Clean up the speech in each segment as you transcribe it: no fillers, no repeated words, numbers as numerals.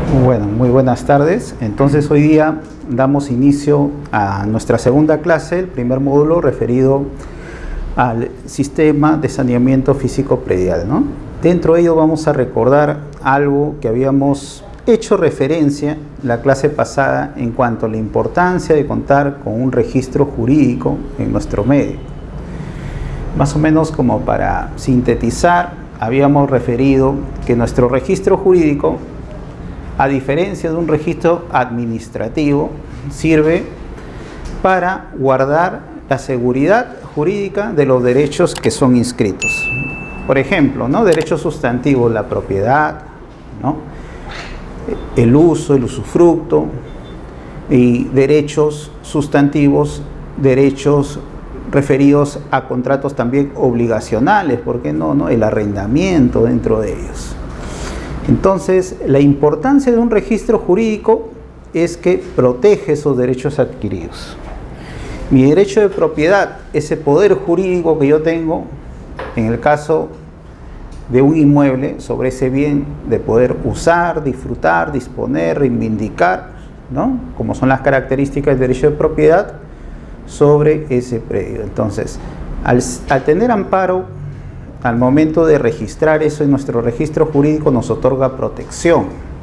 Bueno, muy buenas tardes. Entonces hoy día damos inicio a nuestra segunda clase, el primer módulo referido al sistema de saneamiento físico predial, ¿no? Dentro de ello vamos a recordar algo que habíamos hecho referencia la clase pasada en cuanto a la importancia de contar con un registro jurídico en nuestro medio. Más o menos como para sintetizar, habíamos referido que nuestro registro jurídico, a diferencia de un registro administrativo, sirve para guardar la seguridad jurídica de los derechos que son inscritos. Por ejemplo, ¿no? Derechos sustantivos, la propiedad, ¿no? El uso, el usufructo, y derechos sustantivos, derechos referidos a contratos también obligacionales, ¿por qué no, no? El arrendamiento dentro de ellos. Entonces, la importancia de un registro jurídico es que protege esos derechos adquiridos. Mi derecho de propiedad, ese poder jurídico que yo tengo, en el caso de un inmueble, sobre ese bien de poder usar, disfrutar, disponer, reivindicar, ¿no? Como son las características del derecho de propiedad sobre ese predio. Entonces, al tener amparo, al momento de registrar eso en nuestro registro jurídico, nos otorga protección.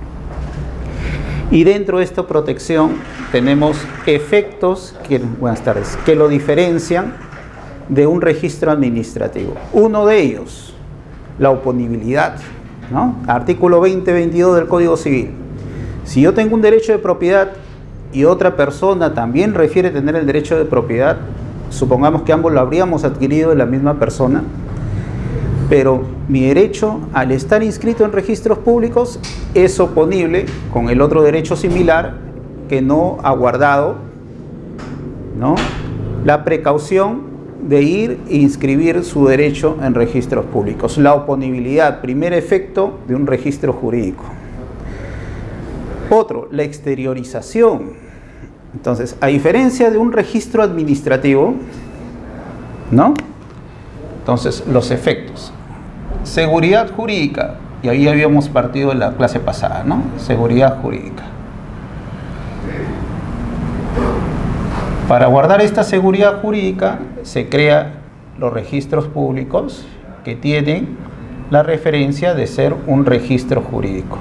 Y dentro de esta protección tenemos efectos que lo diferencian de un registro administrativo. Uno de ellos, la oponibilidad, ¿no? Artículo 20-22 del Código Civil. Si yo tengo un derecho de propiedad y otra persona también refiere tener el derecho de propiedad, supongamos que ambos lo habríamos adquirido de la misma persona, pero mi derecho, al estar inscrito en registros públicos, es oponible con el otro derecho similar que no ha guardado, ¿no?, la precaución de ir e inscribir su derecho en registros públicos. La oponibilidad, primer efecto de un registro jurídico. Otro, la exteriorización. Entonces, a diferencia de un registro administrativo, ¿no? Entonces, los efectos. Seguridad jurídica, y ahí habíamos partido en la clase pasada, ¿no? Seguridad jurídica. Para guardar esta seguridad jurídica se crean los registros públicos que tienen la referencia de ser un registro jurídico.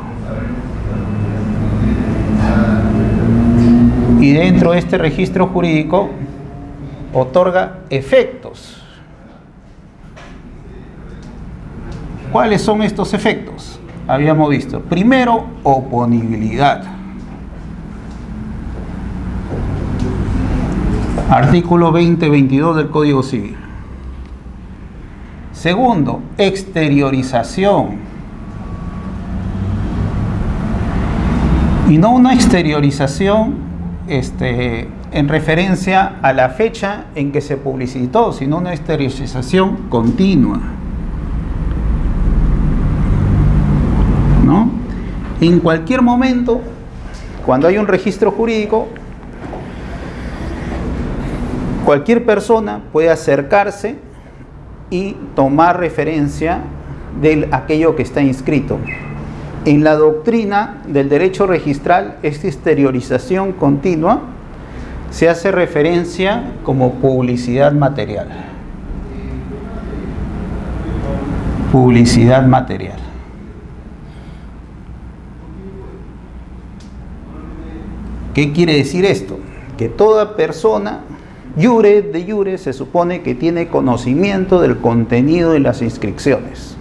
Y dentro de este registro jurídico otorga efectos. ¿Cuáles son estos efectos? Habíamos visto. Primero, oponibilidad. Artículo 20-22 del Código Civil. Segundo, exteriorización. Y no una exteriorización en referencia a la fecha en que se publicitó, sino una exteriorización continua, ¿no? En cualquier momento, cuando hay un registro jurídico, cualquier persona puede acercarse y tomar referencia de aquello que está inscrito. En la doctrina del derecho registral, esta exteriorización continua se hace referencia como publicidad material. Publicidad material. ¿Qué quiere decir esto? Que toda persona, iure de iure, se supone que tiene conocimiento del contenido de las inscripciones.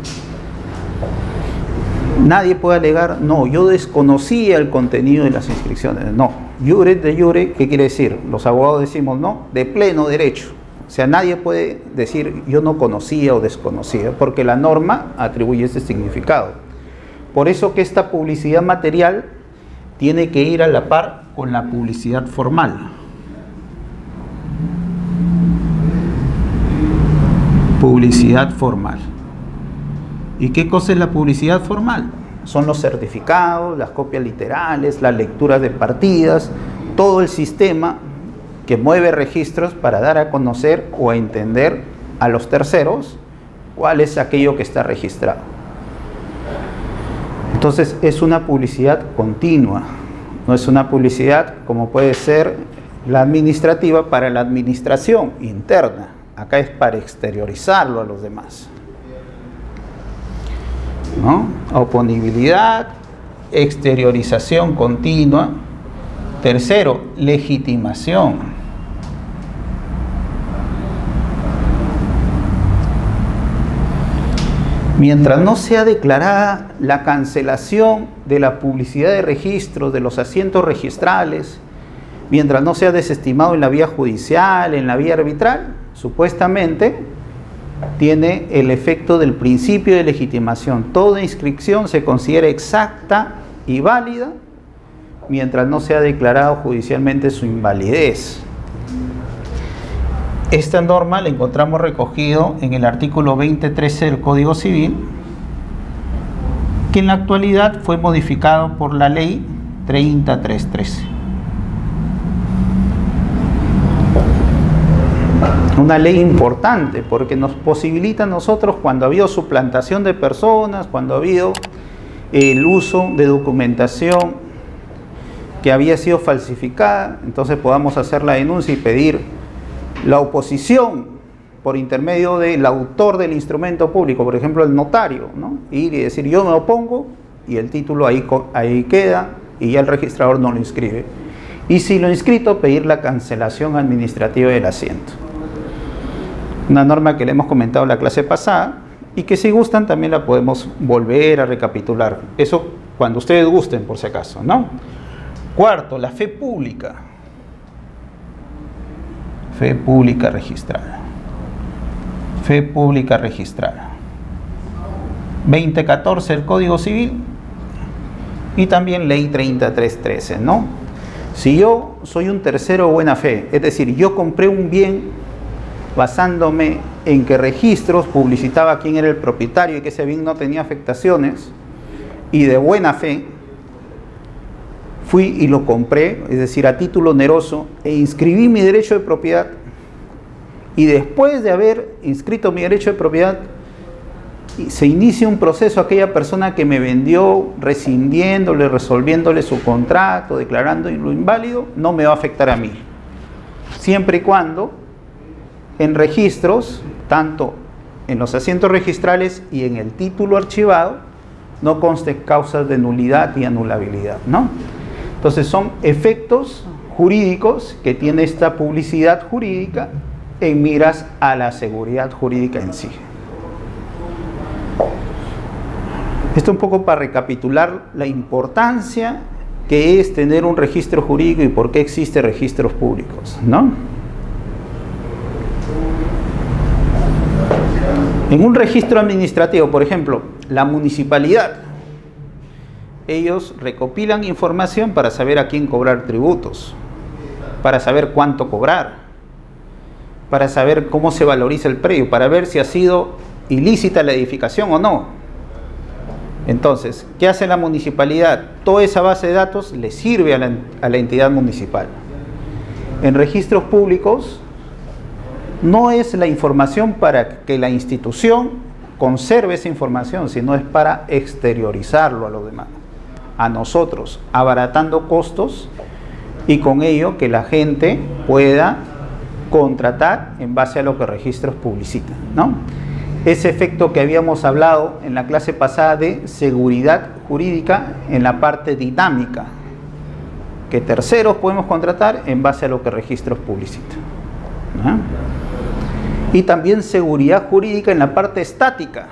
Nadie puede alegar, no, yo desconocía el contenido de las inscripciones. No, iure de iure, ¿qué quiere decir? Los abogados decimos, no, de pleno derecho. O sea, nadie puede decir, yo no conocía o desconocía, porque la norma atribuye ese significado. Por eso que esta publicidad material tiene que ir a la par con la publicidad formal. Publicidad formal. ¿Y qué cosa es la publicidad formal? Son los certificados, las copias literales, las lecturas de partidas, todo el sistema que mueve registros para dar a conocer o a entender a los terceros cuál es aquello que está registrado. Entonces es una publicidad continua, no es una publicidad como puede ser la administrativa para la administración interna. Acá es para exteriorizarlo a los demás, ¿no? Oponibilidad, exteriorización continua. Tercero, legitimación. Mientras no sea declarada la cancelación de la publicidad de registros, de los asientos registrales, mientras no sea desestimado en la vía judicial, en la vía arbitral, supuestamente tiene el efecto del principio de legitimación. Toda inscripción se considera exacta y válida mientras no sea declarado judicialmente su invalidez. Esta norma la encontramos recogido en el artículo 20.13 del Código Civil, que en la actualidad fue modificado por la ley 30.313. Una ley importante porque nos posibilita a nosotros, cuando ha habido suplantación de personas, cuando ha habido el uso de documentación que había sido falsificada, entonces podamos hacer la denuncia y pedir la oposición por intermedio del autor del instrumento público, por ejemplo el notario, ¿no? Ir y decir yo me opongo y el título ahí queda y ya el registrador no lo inscribe. Y si lo inscrito, pedir la cancelación administrativa del asiento. Una norma que le hemos comentado en la clase pasada y que si gustan también la podemos volver a recapitular. Eso cuando ustedes gusten, por si acaso, ¿no? Cuarto, la fe pública. Fe pública registrada. Fe pública registrada. 2014 el Código Civil y también Ley 30.313, ¿no? Si yo soy un tercero de buena fe, es decir, yo compré un bien basándome en que registros publicitaba quién era el propietario y que ese bien no tenía afectaciones, y de buena fe fui y lo compré, es decir, a título oneroso, e inscribí mi derecho de propiedad, y después de haber inscrito mi derecho de propiedad, se inicia un proceso a aquella persona que me vendió, rescindiéndole, resolviéndole su contrato, declarándolo inválido, no me va a afectar a mí, siempre y cuando en registros, tanto en los asientos registrales y en el título archivado, no conste causas de nulidad y anulabilidad, ¿no? Entonces son efectos jurídicos que tiene esta publicidad jurídica en miras a la seguridad jurídica en sí. Esto un poco para recapitular la importancia que es tener un registro jurídico y por qué existen registros públicos, ¿no? En un registro administrativo, por ejemplo, la municipalidad, ellos recopilan información para saber a quién cobrar tributos, para saber cuánto cobrar, para saber cómo se valoriza el predio, para ver si ha sido ilícita la edificación o no. Entonces, ¿qué hace la municipalidad? Toda esa base de datos le sirve a la entidad municipal. En registros públicos, no es la información para que la institución conserve esa información, sino es para exteriorizarlo a los demás, a nosotros, abaratando costos y con ello que la gente pueda contratar en base a lo que registros publicitan, ¿no? Ese efecto que habíamos hablado en la clase pasada de seguridad jurídica en la parte dinámica, que terceros podemos contratar en base a lo que registros publicitan, ¿no? Y también seguridad jurídica en la parte estática.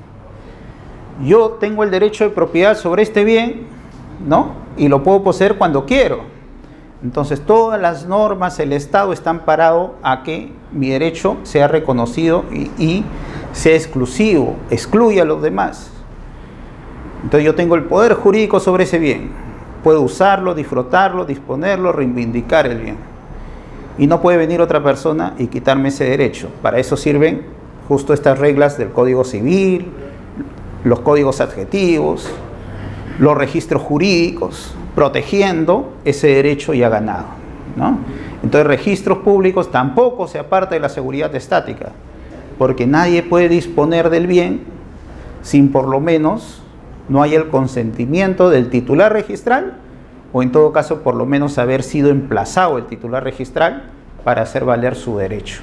Yo tengo el derecho de propiedad sobre este bien, ¿no? Y lo puedo poseer cuando quiero. Entonces todas las normas, el Estado está amparado a que mi derecho sea reconocido y sea exclusivo, excluya a los demás. Entonces yo tengo el poder jurídico sobre ese bien. Puedo usarlo, disfrutarlo, disponerlo, reivindicar el bien. Y no puede venir otra persona y quitarme ese derecho. Para eso sirven justo estas reglas del Código Civil, los códigos adjetivos, los registros jurídicos, protegiendo ese derecho ya ganado, ¿no? Entonces registros públicos tampoco se aparta de la seguridad estática, porque nadie puede disponer del bien sin por lo menos no hay el consentimiento del titular registral, o en todo caso por lo menos haber sido emplazado el titular registral para hacer valer su derecho.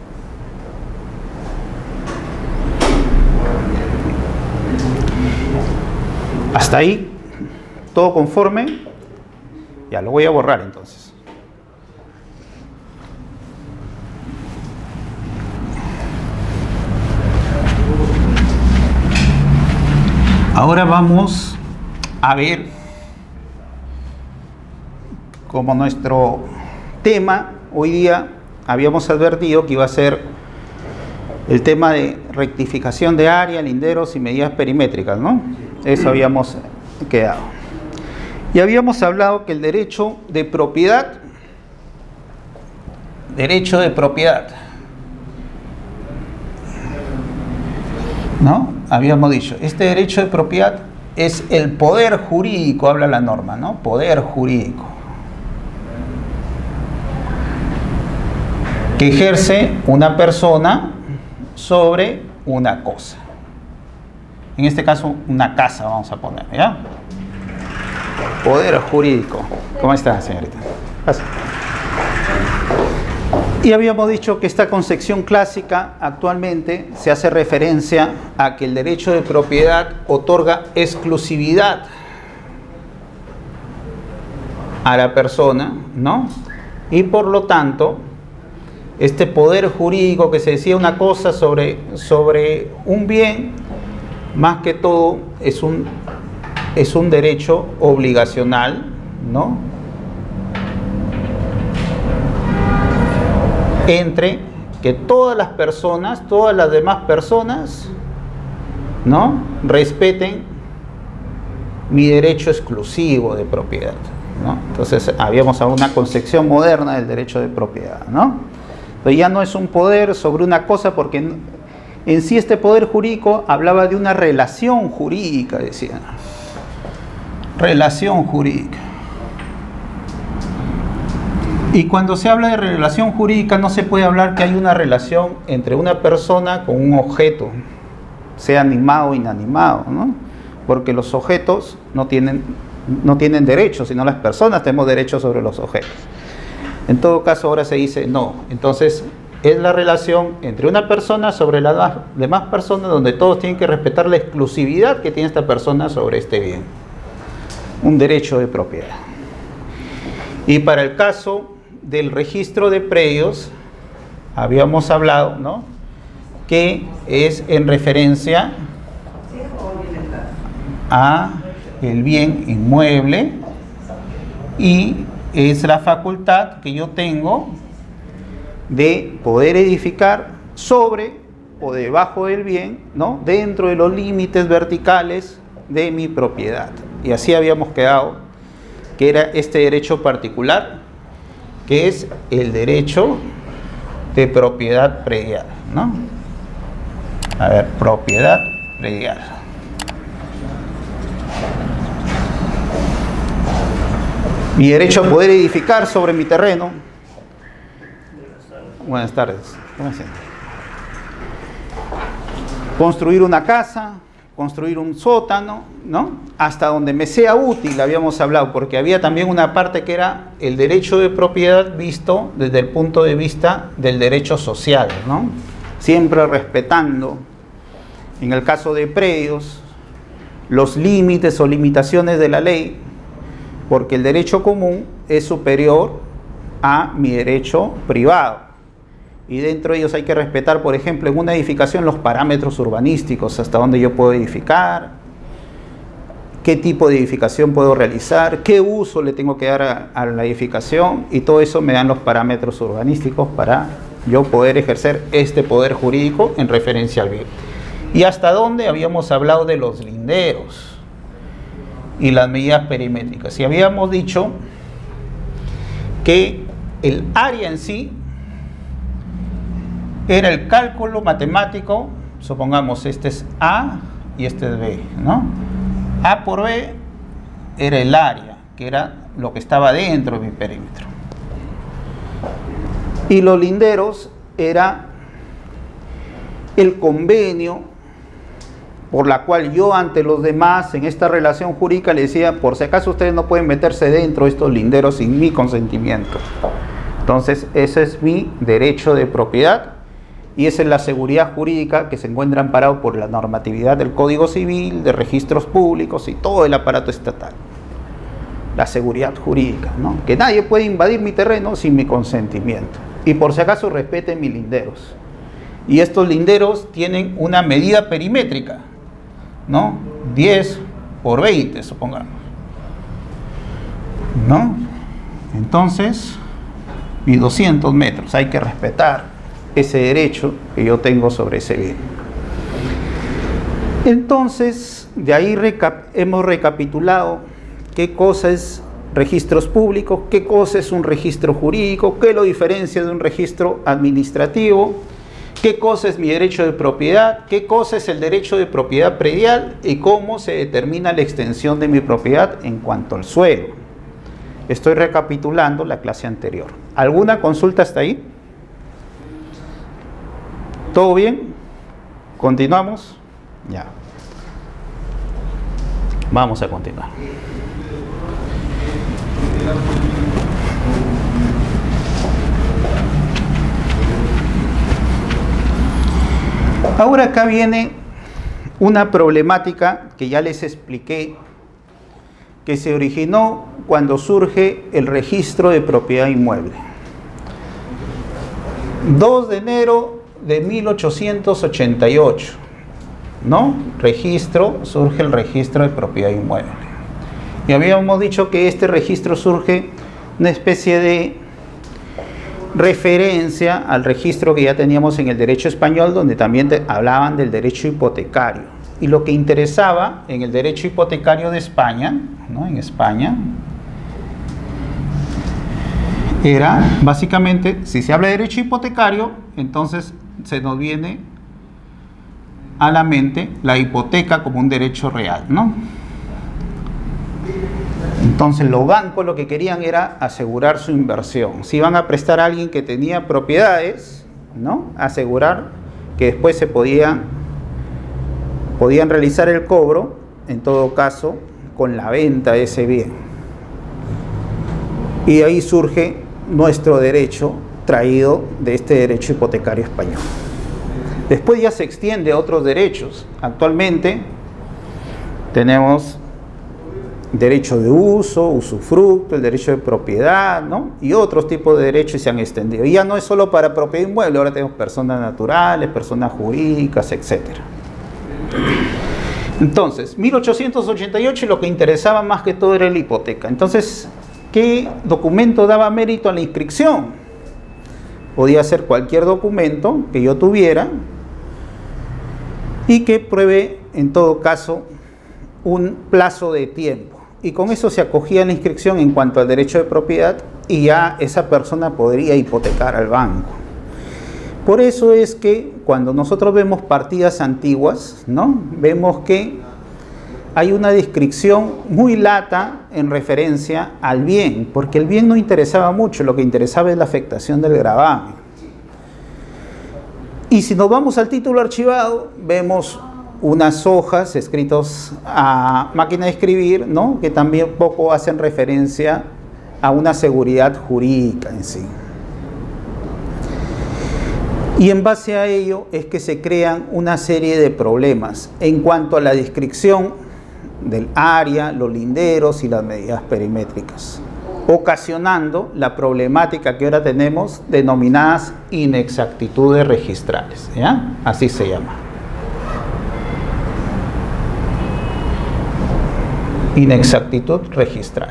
Hasta ahí, todo conforme. Ya lo voy a borrar entonces. Ahora vamos a ver, como nuestro tema hoy día habíamos advertido que iba a ser el tema de rectificación de área, linderos y medidas perimétricas, ¿no? Eso habíamos quedado. Y habíamos hablado que el derecho de propiedad, ¿no? Habíamos dicho, este derecho de propiedad es el poder jurídico, habla la norma, ¿no? Poder jurídico que ejerce una persona sobre una cosa. En este caso, una casa vamos a poner, ¿ya? Poder jurídico. ¿Cómo está, señorita? Pasa. Y habíamos dicho que esta concepción clásica actualmente se hace referencia a que el derecho de propiedad otorga exclusividad a la persona, ¿no? Y por lo tanto, este poder jurídico que se decía una cosa sobre un bien, más que todo es un derecho obligacional, ¿no? Entre que todas las personas, todas las demás personas, ¿no? Respeten mi derecho exclusivo de propiedad, ¿no? Entonces habíamos una concepción moderna del derecho de propiedad, ¿no? Pero ya no es un poder sobre una cosa, porque en sí este poder jurídico hablaba de una relación jurídica, decían. Relación jurídica. Y cuando se habla de relación jurídica no se puede hablar que hay una relación entre una persona con un objeto, sea animado o inanimado, ¿no? Porque los objetos no tienen derechos, sino las personas tenemos derechos sobre los objetos. En todo caso ahora se dice no, entonces es la relación entre una persona sobre las demás personas, donde todos tienen que respetar la exclusividad que tiene esta persona sobre este bien, un derecho de propiedad. Y para el caso del registro de predios, habíamos hablado, ¿no?, que es en referencia a el bien inmueble y es la facultad que yo tengo de poder edificar sobre o debajo del bien, ¿no?, dentro de los límites verticales de mi propiedad. Y así habíamos quedado que era este derecho particular, que es el derecho de propiedad predial, ¿no? A ver, propiedad predial. Mi derecho a poder edificar sobre mi terreno. Buenas tardes. ¿Cómo se llama? Construir una casa, construir un sótano, ¿no?, hasta donde me sea útil, habíamos hablado, porque había también una parte que era el derecho de propiedad visto desde el punto de vista del derecho social, ¿no?, siempre respetando, en el caso de predios, los límites o limitaciones de la ley, porque el derecho común es superior a mi derecho privado. Y dentro de ellos hay que respetar, por ejemplo, en una edificación los parámetros urbanísticos, hasta dónde yo puedo edificar, qué tipo de edificación puedo realizar, qué uso le tengo que dar a la edificación, y todo eso me dan los parámetros urbanísticos para yo poder ejercer este poder jurídico en referencia al bien. Y hasta dónde habíamos hablado de los linderos y las medidas perimétricas. Y habíamos dicho que el área en sí era el cálculo matemático, supongamos este es A y este es B, ¿no? A por B era el área, que era lo que estaba dentro de mi perímetro. Y los linderos era el convenio por la cual yo ante los demás en esta relación jurídica le decía, por si acaso ustedes no pueden meterse dentro de estos linderos sin mi consentimiento. Entonces ese es mi derecho de propiedad y esa es la seguridad jurídica que se encuentra amparado por la normatividad del Código Civil, de registros públicos y todo el aparato estatal. La seguridad jurídica, ¿no? Que nadie puede invadir mi terreno sin mi consentimiento. Y por si acaso respeten mis linderos. Y estos linderos tienen una medida perimétrica, ¿no? 10 por 20, supongamos, ¿no? Entonces, y 200 metros. Hay que respetar ese derecho que yo tengo sobre ese bien. Entonces, de ahí hemos recapitulado qué cosa es registros públicos, qué cosa es un registro jurídico, qué lo diferencia de un registro administrativo, qué cosa es mi derecho de propiedad, qué cosa es el derecho de propiedad predial y cómo se determina la extensión de mi propiedad en cuanto al suelo. Estoy recapitulando la clase anterior. ¿Alguna consulta hasta ahí? ¿Todo bien? ¿Continuamos? Ya. Vamos a continuar. Ahora acá viene una problemática que ya les expliqué, que se originó cuando surge el registro de propiedad inmueble. 2 de enero de 1888, ¿no? Surge el registro de propiedad inmueble. Y habíamos dicho que este registro surge una especie de referencia al registro que ya teníamos en el derecho español, donde también hablaban del derecho hipotecario. Y lo que interesaba en el derecho hipotecario de España, ¿no? En España, era básicamente, si se habla de derecho hipotecario, entonces se nos viene a la mente la hipoteca como un derecho real, ¿no? Entonces los bancos lo que querían era asegurar su inversión. Si iban a prestar a alguien que tenía propiedades, ¿no? Asegurar que después se podían realizar el cobro, en todo caso, con la venta de ese bien. Y ahí surge nuestro derecho traído de este derecho hipotecario español. Después ya se extiende a otros derechos. Actualmente tenemos derecho de uso, usufructo, el derecho de propiedad, ¿no? Y otros tipos de derechos se han extendido. Y ya no es solo para propiedad inmueble, ahora tenemos personas naturales, personas jurídicas, etc. Entonces, 1888 lo que interesaba más que todo era la hipoteca. Entonces, ¿qué documento daba mérito a la inscripción? Podía ser cualquier documento que yo tuviera y que pruebe, en todo caso, un plazo de tiempo. Y con eso se acogía la inscripción en cuanto al derecho de propiedad y ya esa persona podría hipotecar al banco. Por eso es que cuando nosotros vemos partidas antiguas, ¿no? Vemos que hay una descripción muy lata en referencia al bien, porque el bien no interesaba mucho, lo que interesaba es la afectación del gravamen. Y si nos vamos al título archivado, vemos unas hojas escritas a máquina de escribir, ¿no? Que también poco hacen referencia a una seguridad jurídica en sí. Y en base a ello es que se crean una serie de problemas en cuanto a la descripción del área, los linderos y las medidas perimétricas, ocasionando la problemática que ahora tenemos denominadas inexactitudes registrales, ¿ya? Así se llama. Inexactitud registral.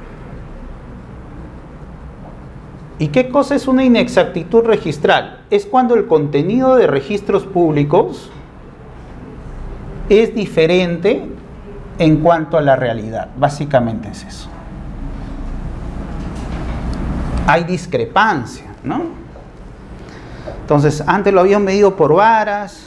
¿Y qué cosa es una inexactitud registral? Es cuando el contenido de registros públicos es diferente en cuanto a la realidad. Básicamente es eso. Hay discrepancia, ¿no? Entonces, antes lo habían medido por varas,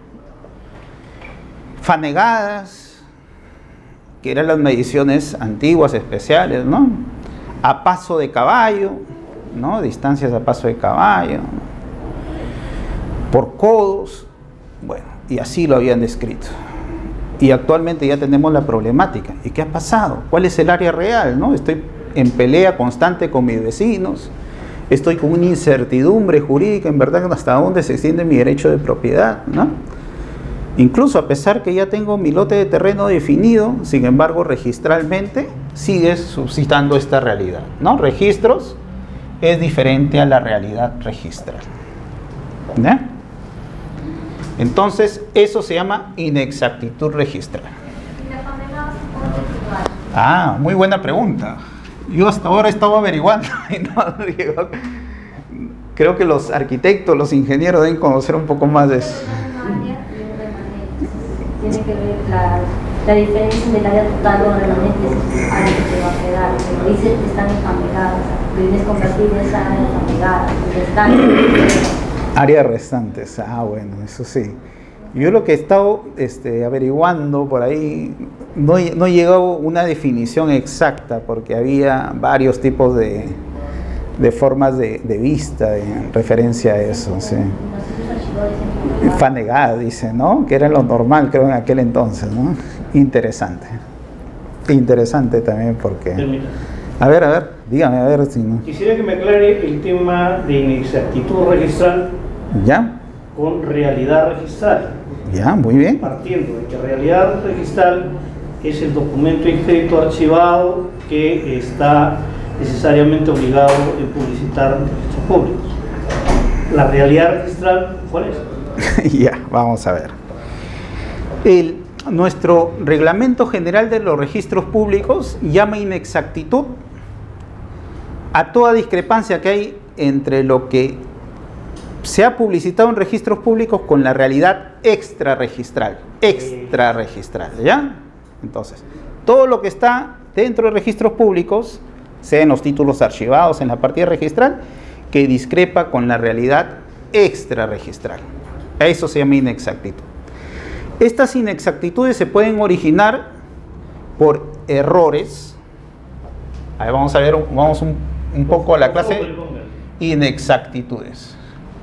fanegadas, que eran las mediciones antiguas especiales, ¿no? A paso de caballo, ¿no? Distancias a paso de caballo, ¿no? Por codos, bueno, y así lo habían descrito. Y actualmente ya tenemos la problemática. ¿Y qué ha pasado? ¿Cuál es el área real, no? Estoy en pelea constante con mis vecinos. Estoy con una incertidumbre jurídica, en verdad, hasta dónde se extiende mi derecho de propiedad, ¿no? Incluso a pesar que ya tengo mi lote de terreno definido, sin embargo, registralmente sigue suscitando esta realidad, ¿no? Registros es diferente a la realidad registral, ¿no? Entonces, eso se llama inexactitud registral. Ah, muy buena pregunta. Yo hasta ahora estaba averiguando y no digo, creo que los arquitectos, los ingenieros deben conocer un poco más de eso. Tiene que ver la diferencia del área total o remanente, es área que te va a quedar. Pero dice que están encaminadas, bienes convertibles están encaminadas, Áreas restantes, bueno, eso sí. Yo lo que he estado averiguando por ahí, no he llegado a una definición exacta, porque había varios tipos de formas de vista en referencia a eso, sí. Fanegada, dice, ¿no? Que era lo normal, creo, en aquel entonces, ¿no? Interesante. Interesante también porque... A ver, dígame, a ver si no... Quisiera que me aclare el tema de inexactitud registral. ¿Ya? Con realidad registral. Ya, muy bien. Partiendo de que realidad registral es el documento inscrito archivado que está necesariamente obligado en publicitar registros públicos. La realidad registral, ¿cuál es? Ya, vamos a ver. Nuestro Reglamento General de los Registros Públicos llama inexactitud a toda discrepancia que hay entre lo que se ha publicitado en registros públicos con la realidad extrarregistral. Extrarregistral, ¿ya? Entonces, todo lo que está dentro de registros públicos, sea en los títulos archivados, en la partida registral, que discrepa con la realidad extrarregistral. A eso se llama inexactitud. Estas inexactitudes se pueden originar por errores. A ver, vamos a ver, vamos un poco a la clase inexactitudes.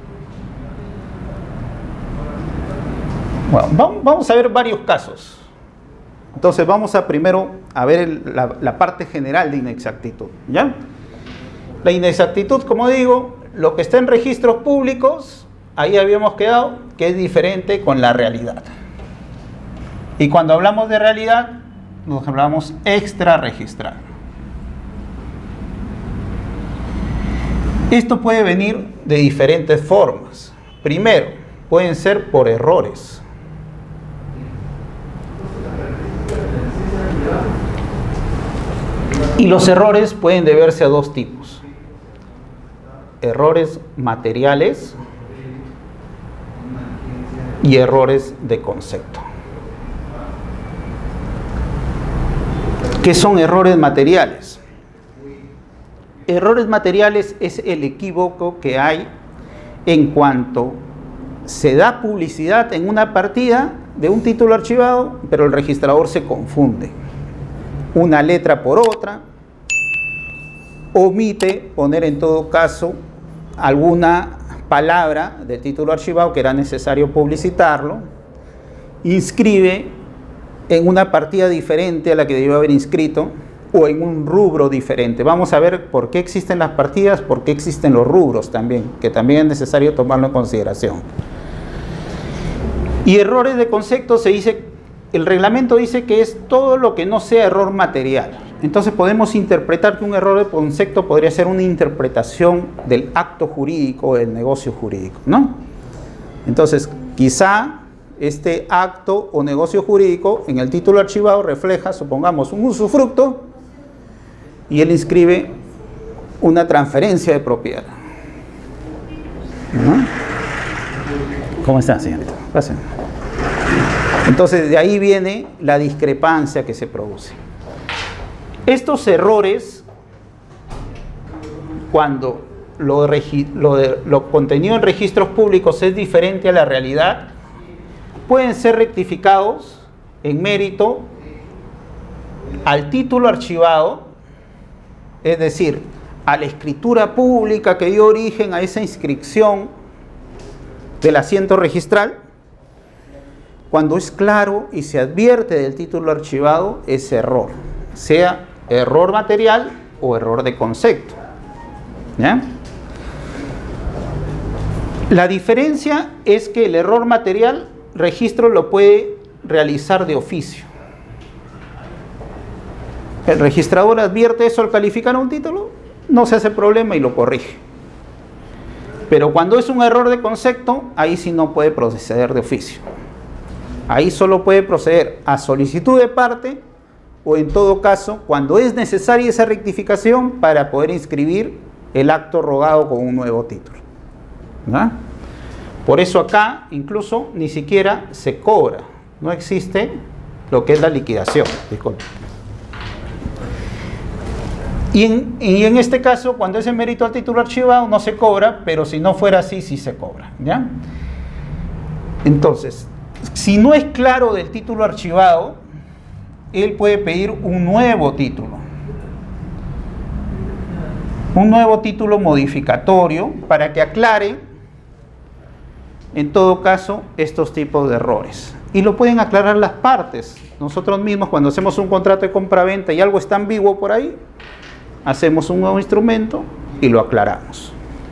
Bueno, vamos a ver varios casos. Entonces vamos a primero a ver la parte general de inexactitud, ¿ya? La inexactitud, como digo, lo que está en registros públicos, ahí habíamos quedado que es diferente con la realidad. Y cuando hablamos de realidad, nos hablamos extrarregistral. Esto puede venir de diferentes formas. Primero, pueden ser por errores. Y los errores pueden deberse a dos tipos. Errores materiales y errores de concepto. ¿Qué son errores materiales? Errores materiales es el equívoco que hay en cuanto se da publicidad en una partida de un título archivado, pero el registrador se confunde. Una letra por otra, omite poner en todo caso alguna palabra del título archivado que era necesario publicitarlo, inscribe en una partida diferente a la que debió haber inscrito o en un rubro diferente. Vamos a ver por qué existen las partidas, por qué existen los rubros también, que también es necesario tomarlo en consideración. Y errores de concepto se dice, el reglamento dice que es todo lo que no sea error material. Entonces podemos interpretar que un error de concepto podría ser una interpretación del acto jurídico o del negocio jurídico, ¿no? Entonces, quizá este acto o negocio jurídico en el título archivado refleja, supongamos, un usufructo y él inscribe una transferencia de propiedad. ¿No? ¿Cómo está, señorita? Pasen. Entonces, de ahí viene la discrepancia que se produce. Estos errores, cuando lo contenido en registros públicos es diferente a la realidad, pueden ser rectificados en mérito al título archivado, es decir, a la escritura pública que dio origen a esa inscripción del asiento registral, cuando es claro y se advierte del título archivado, es error, sea error material o error de concepto. ¿Ya? La diferencia es que el error material, registro lo puede realizar de oficio. El registrador advierte eso al calificar un título, no se hace problema y lo corrige. Pero cuando es un error de concepto, ahí sí no puede proceder de oficio. Ahí solo puede proceder a solicitud de parte o en todo caso, cuando es necesaria esa rectificación para poder inscribir el acto rogado con un nuevo título. ¿No? Por eso acá incluso ni siquiera se cobra, no existe lo que es la liquidación. Disculpe. Y en este caso, cuando es en mérito al título archivado, no se cobra, pero si no fuera así, sí se cobra. ¿Ya? Entonces, si no es claro del título archivado, él puede pedir un nuevo título. Un nuevo título modificatorio para que aclare, en todo caso, estos tipos de errores. Y lo pueden aclarar las partes. Nosotros mismos, cuando hacemos un contrato de compra-venta y algo está ambiguo por ahí, hacemos un nuevo instrumento y lo aclaramos.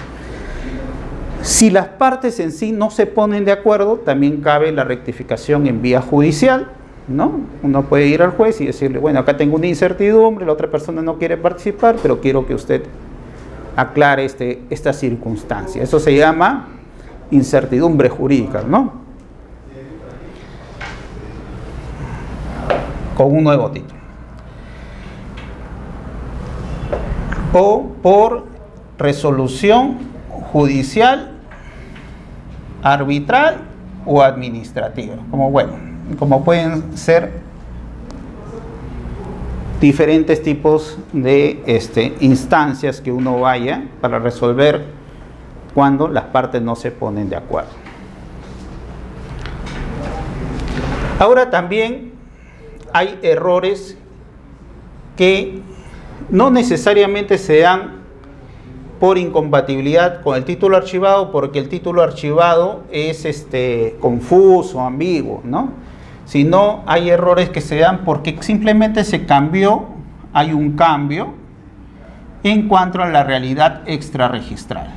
Si las partes en sí no se ponen de acuerdo, también cabe la rectificación en vía judicial, ¿no? Uno puede ir al juez y decirle, bueno, acá tengo una incertidumbre, la otra persona no quiere participar, pero quiero que usted aclare esta circunstancia. Eso se llama incertidumbre jurídica, ¿no? Con un nuevo título. O por resolución judicial, arbitral o administrativa. Como pueden ser diferentes tipos de instancias que uno vaya para resolver cuando las partes no se ponen de acuerdo. Ahora también hay errores que no necesariamente se dan por incompatibilidad con el título archivado, porque el título archivado es confuso, ambiguo, ¿no? Sino hay errores que se dan porque simplemente se cambió, hay un cambio en cuanto a la realidad extrarregistral.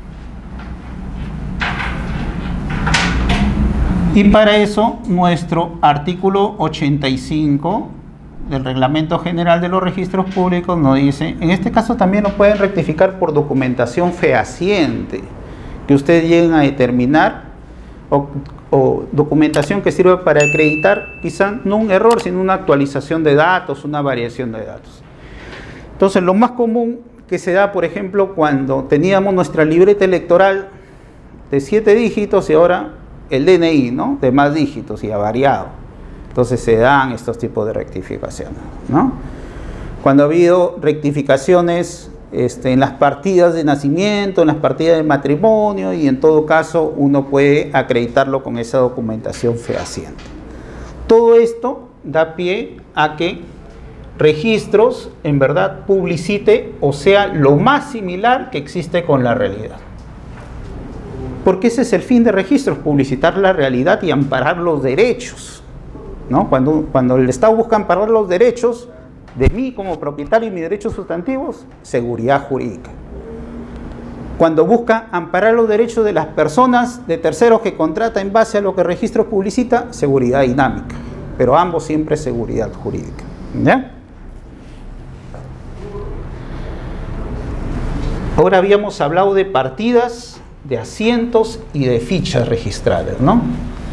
Y para eso nuestro artículo 85 del Reglamento General de los Registros Públicos nos dice, en este caso también lo pueden rectificar por documentación fehaciente que ustedes lleguen a determinar o documentación que sirva para acreditar quizá no un error, sino una actualización de datos, una variación de datos. Entonces lo más común que se da, por ejemplo, cuando teníamos nuestra libreta electoral de 7 dígitos y ahora el DNI, ¿no? De más dígitos y ha variado. Entonces se dan estos tipos de rectificaciones, ¿no? Cuando ha habido rectificaciones en las partidas de nacimiento, en las partidas de matrimonio, y en todo caso uno puede acreditarlo con esa documentación fehaciente. Todo esto da pie a que registros en verdad publicite o sea lo más similar que existe con la realidad. Porque ese es el fin de registros, publicitar la realidad y amparar los derechos, ¿no? Cuando el Estado busca amparar los derechos de mí como propietario y mis derechos sustantivos, seguridad jurídica. Cuando busca amparar los derechos de las personas, de terceros que contrata en base a lo que registros publicita, seguridad dinámica. Pero ambos siempre seguridad jurídica. ¿Ya? Ahora habíamos hablado de partidas, de asientos y de fichas registrales, ¿no?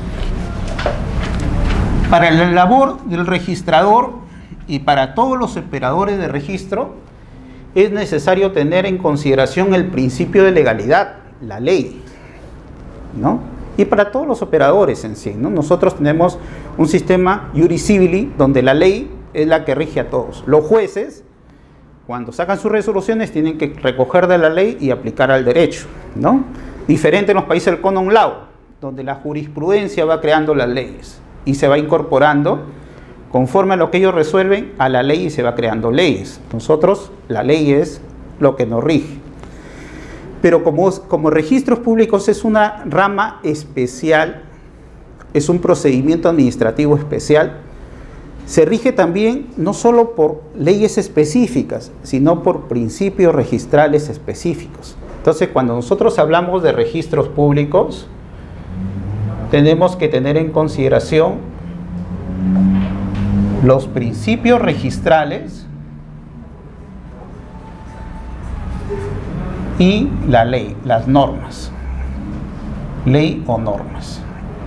Para la labor del registrador y para todos los operadores de registro es necesario tener en consideración el principio de legalidad, la ley, ¿no? Y para todos los operadores en sí, ¿no? Nosotros tenemos un sistema iuris civili donde la ley es la que rige a todos. Los jueces, cuando sacan sus resoluciones, tienen que recoger de la ley y aplicar al derecho, ¿no? Diferente en los países del common law, donde la jurisprudencia va creando las leyes y se va incorporando conforme a lo que ellos resuelven a la ley y se va creando leyes. Nosotros, la ley es lo que nos rige. Pero como registros públicos es una rama especial es un procedimiento administrativo especial. Se rige también no solo por leyes específicas, sino por principios registrales específicos. Entonces, cuando nosotros hablamos de registros públicos, tenemos que tener en consideración los principios registrales y la ley, las normas, ley o normas.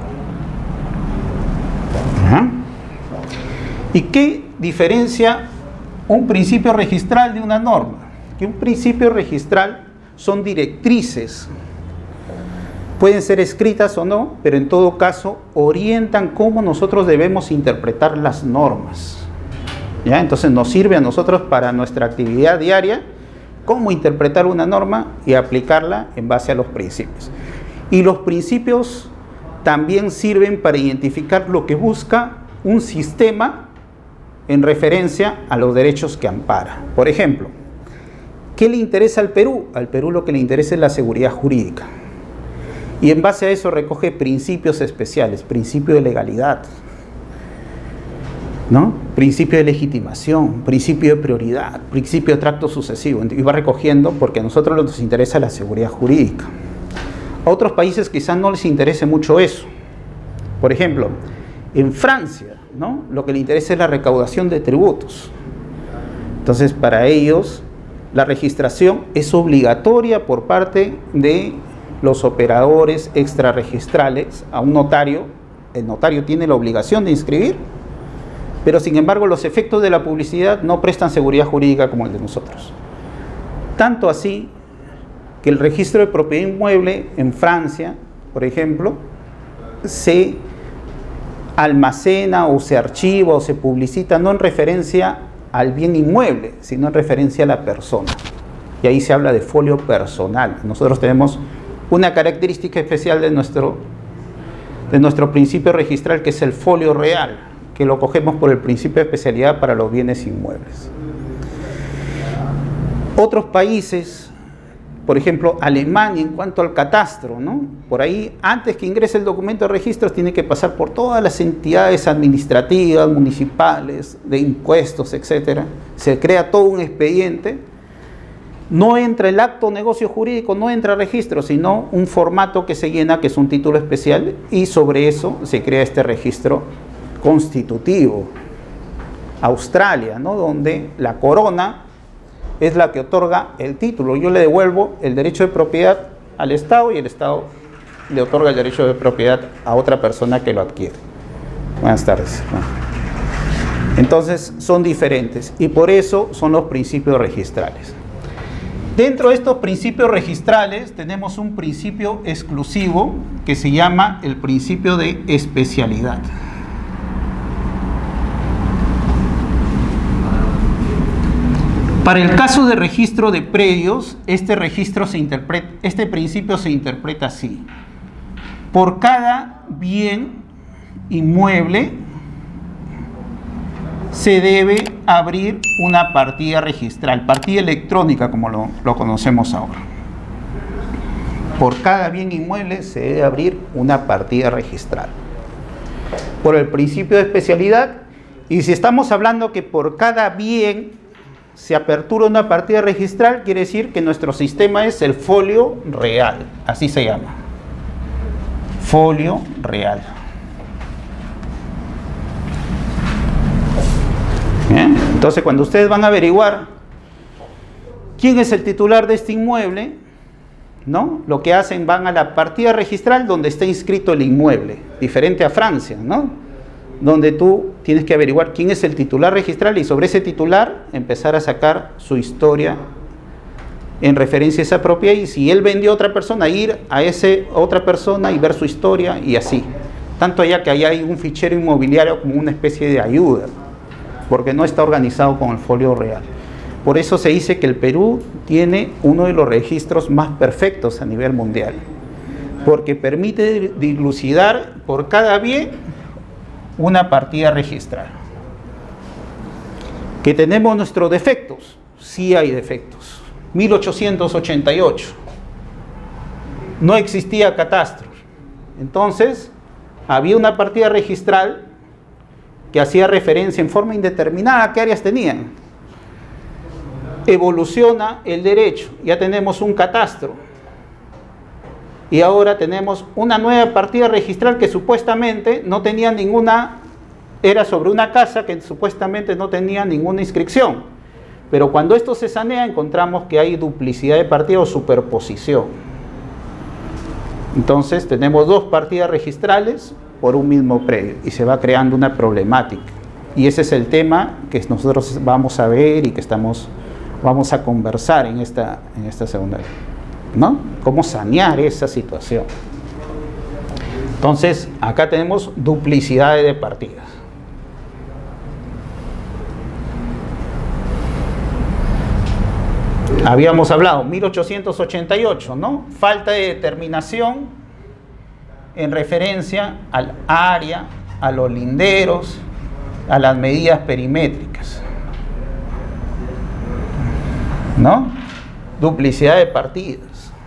¿Y qué diferencia un principio registral de una norma? Que un principio registral son directrices, pueden ser escritas o no, pero en todo caso orientan cómo nosotros debemos interpretar las normas. ¿Ya? Entonces nos sirve a nosotros para nuestra actividad diaria cómo interpretar una norma y aplicarla en base a los principios. Y los principios también sirven para identificar lo que busca un sistema en referencia a los derechos que ampara. Por ejemplo, ¿qué le interesa al Perú? Al Perú lo que le interesa es la seguridad jurídica. Y en base a eso recoge principios especiales, principio de legalidad, ¿no? Principio de legitimación, principio de prioridad, principio de tracto sucesivo. Y va recogiendo porque a nosotros nos interesa la seguridad jurídica. A otros países quizás no les interese mucho eso. Por ejemplo, en Francia, ¿no? Lo que le interesa es la recaudación de tributos. Entonces, para ellos, la registración es obligatoria por parte de los operadores extrarregistrales a un notario. El notario tiene la obligación de inscribir, pero sin embargo los efectos de la publicidad no prestan seguridad jurídica como el de nosotros. Tanto así que el registro de propiedad inmueble en Francia, por ejemplo, se almacena o se archiva o se publicita no en referencia al bien inmueble, sino en referencia a la persona. Y ahí se habla de folio personal. Nosotros tenemos una característica especial de nuestro principio registral, que es el folio real, que lo cogemos por el principio de especialidad para los bienes inmuebles. Otros países, por ejemplo, Alemania, en cuanto al catastro, ¿no? Por ahí, antes que ingrese el documento de registros, tiene que pasar por todas las entidades administrativas, municipales, de impuestos, etcétera. Se crea todo un expediente. No entra el acto negocio jurídico, no entra registro, sino un formato que se llena, que es un título especial, y sobre eso se crea este registro constitutivo. Australia, ¿no? Donde la corona es la que otorga el título. Yo le devuelvo el derecho de propiedad al Estado y el Estado le otorga el derecho de propiedad a otra persona que lo adquiere. Buenas tardes. Entonces son diferentes y por eso son los principios registrales. Dentro de estos principios registrales tenemos un principio exclusivo que se llama el principio de especialidad. Para el caso de registro de predios, este principio se interpreta así. Por cada bien inmueble se debe abrir una partida registral, partida electrónica como lo conocemos ahora. Por cada bien inmueble se debe abrir una partida registral. Por el principio de especialidad, y si estamos hablando que por cada bien se apertura una partida registral, quiere decir que nuestro sistema es el folio real, así se llama, folio real. ¿Bien? Entonces, cuando ustedes van a averiguar quién es el titular de este inmueble, ¿no? Lo que hacen, van a la partida registral donde está inscrito el inmueble, diferente a Francia, ¿no? Donde tú tienes que averiguar quién es el titular registral y sobre ese titular empezar a sacar su historia en referencia a esa propiedad, y si él vendió a otra persona, ir a esa otra persona y ver su historia y así. Tanto allá que allá hay un fichero inmobiliario como una especie de ayuda, porque no está organizado con el folio real. Por eso se dice que el Perú tiene uno de los registros más perfectos a nivel mundial, porque permite dilucidar por cada bien una partida registral. ¿Que tenemos nuestros defectos? Sí hay defectos. 1888 no existía catastro. Entonces había una partida registral que hacía referencia en forma indeterminada a qué áreas tenían. Evoluciona el derecho, ya tenemos un catastro. Y ahora tenemos una nueva partida registral que supuestamente no tenía ninguna, era sobre una casa que supuestamente no tenía ninguna inscripción. Pero cuando esto se sanea encontramos que hay duplicidad de partida o superposición. Entonces tenemos dos partidas registrales por un mismo predio y se va creando una problemática. Y ese es el tema que nosotros vamos a ver y que vamos a conversar en esta segunda, ¿no? Cómo sanear esa situación. Entonces, acá tenemos duplicidades de partidas. Habíamos hablado, 1888, ¿no? Falta de determinación en referencia al área, a los linderos, a las medidas perimétricas, ¿no? Duplicidad de partidas.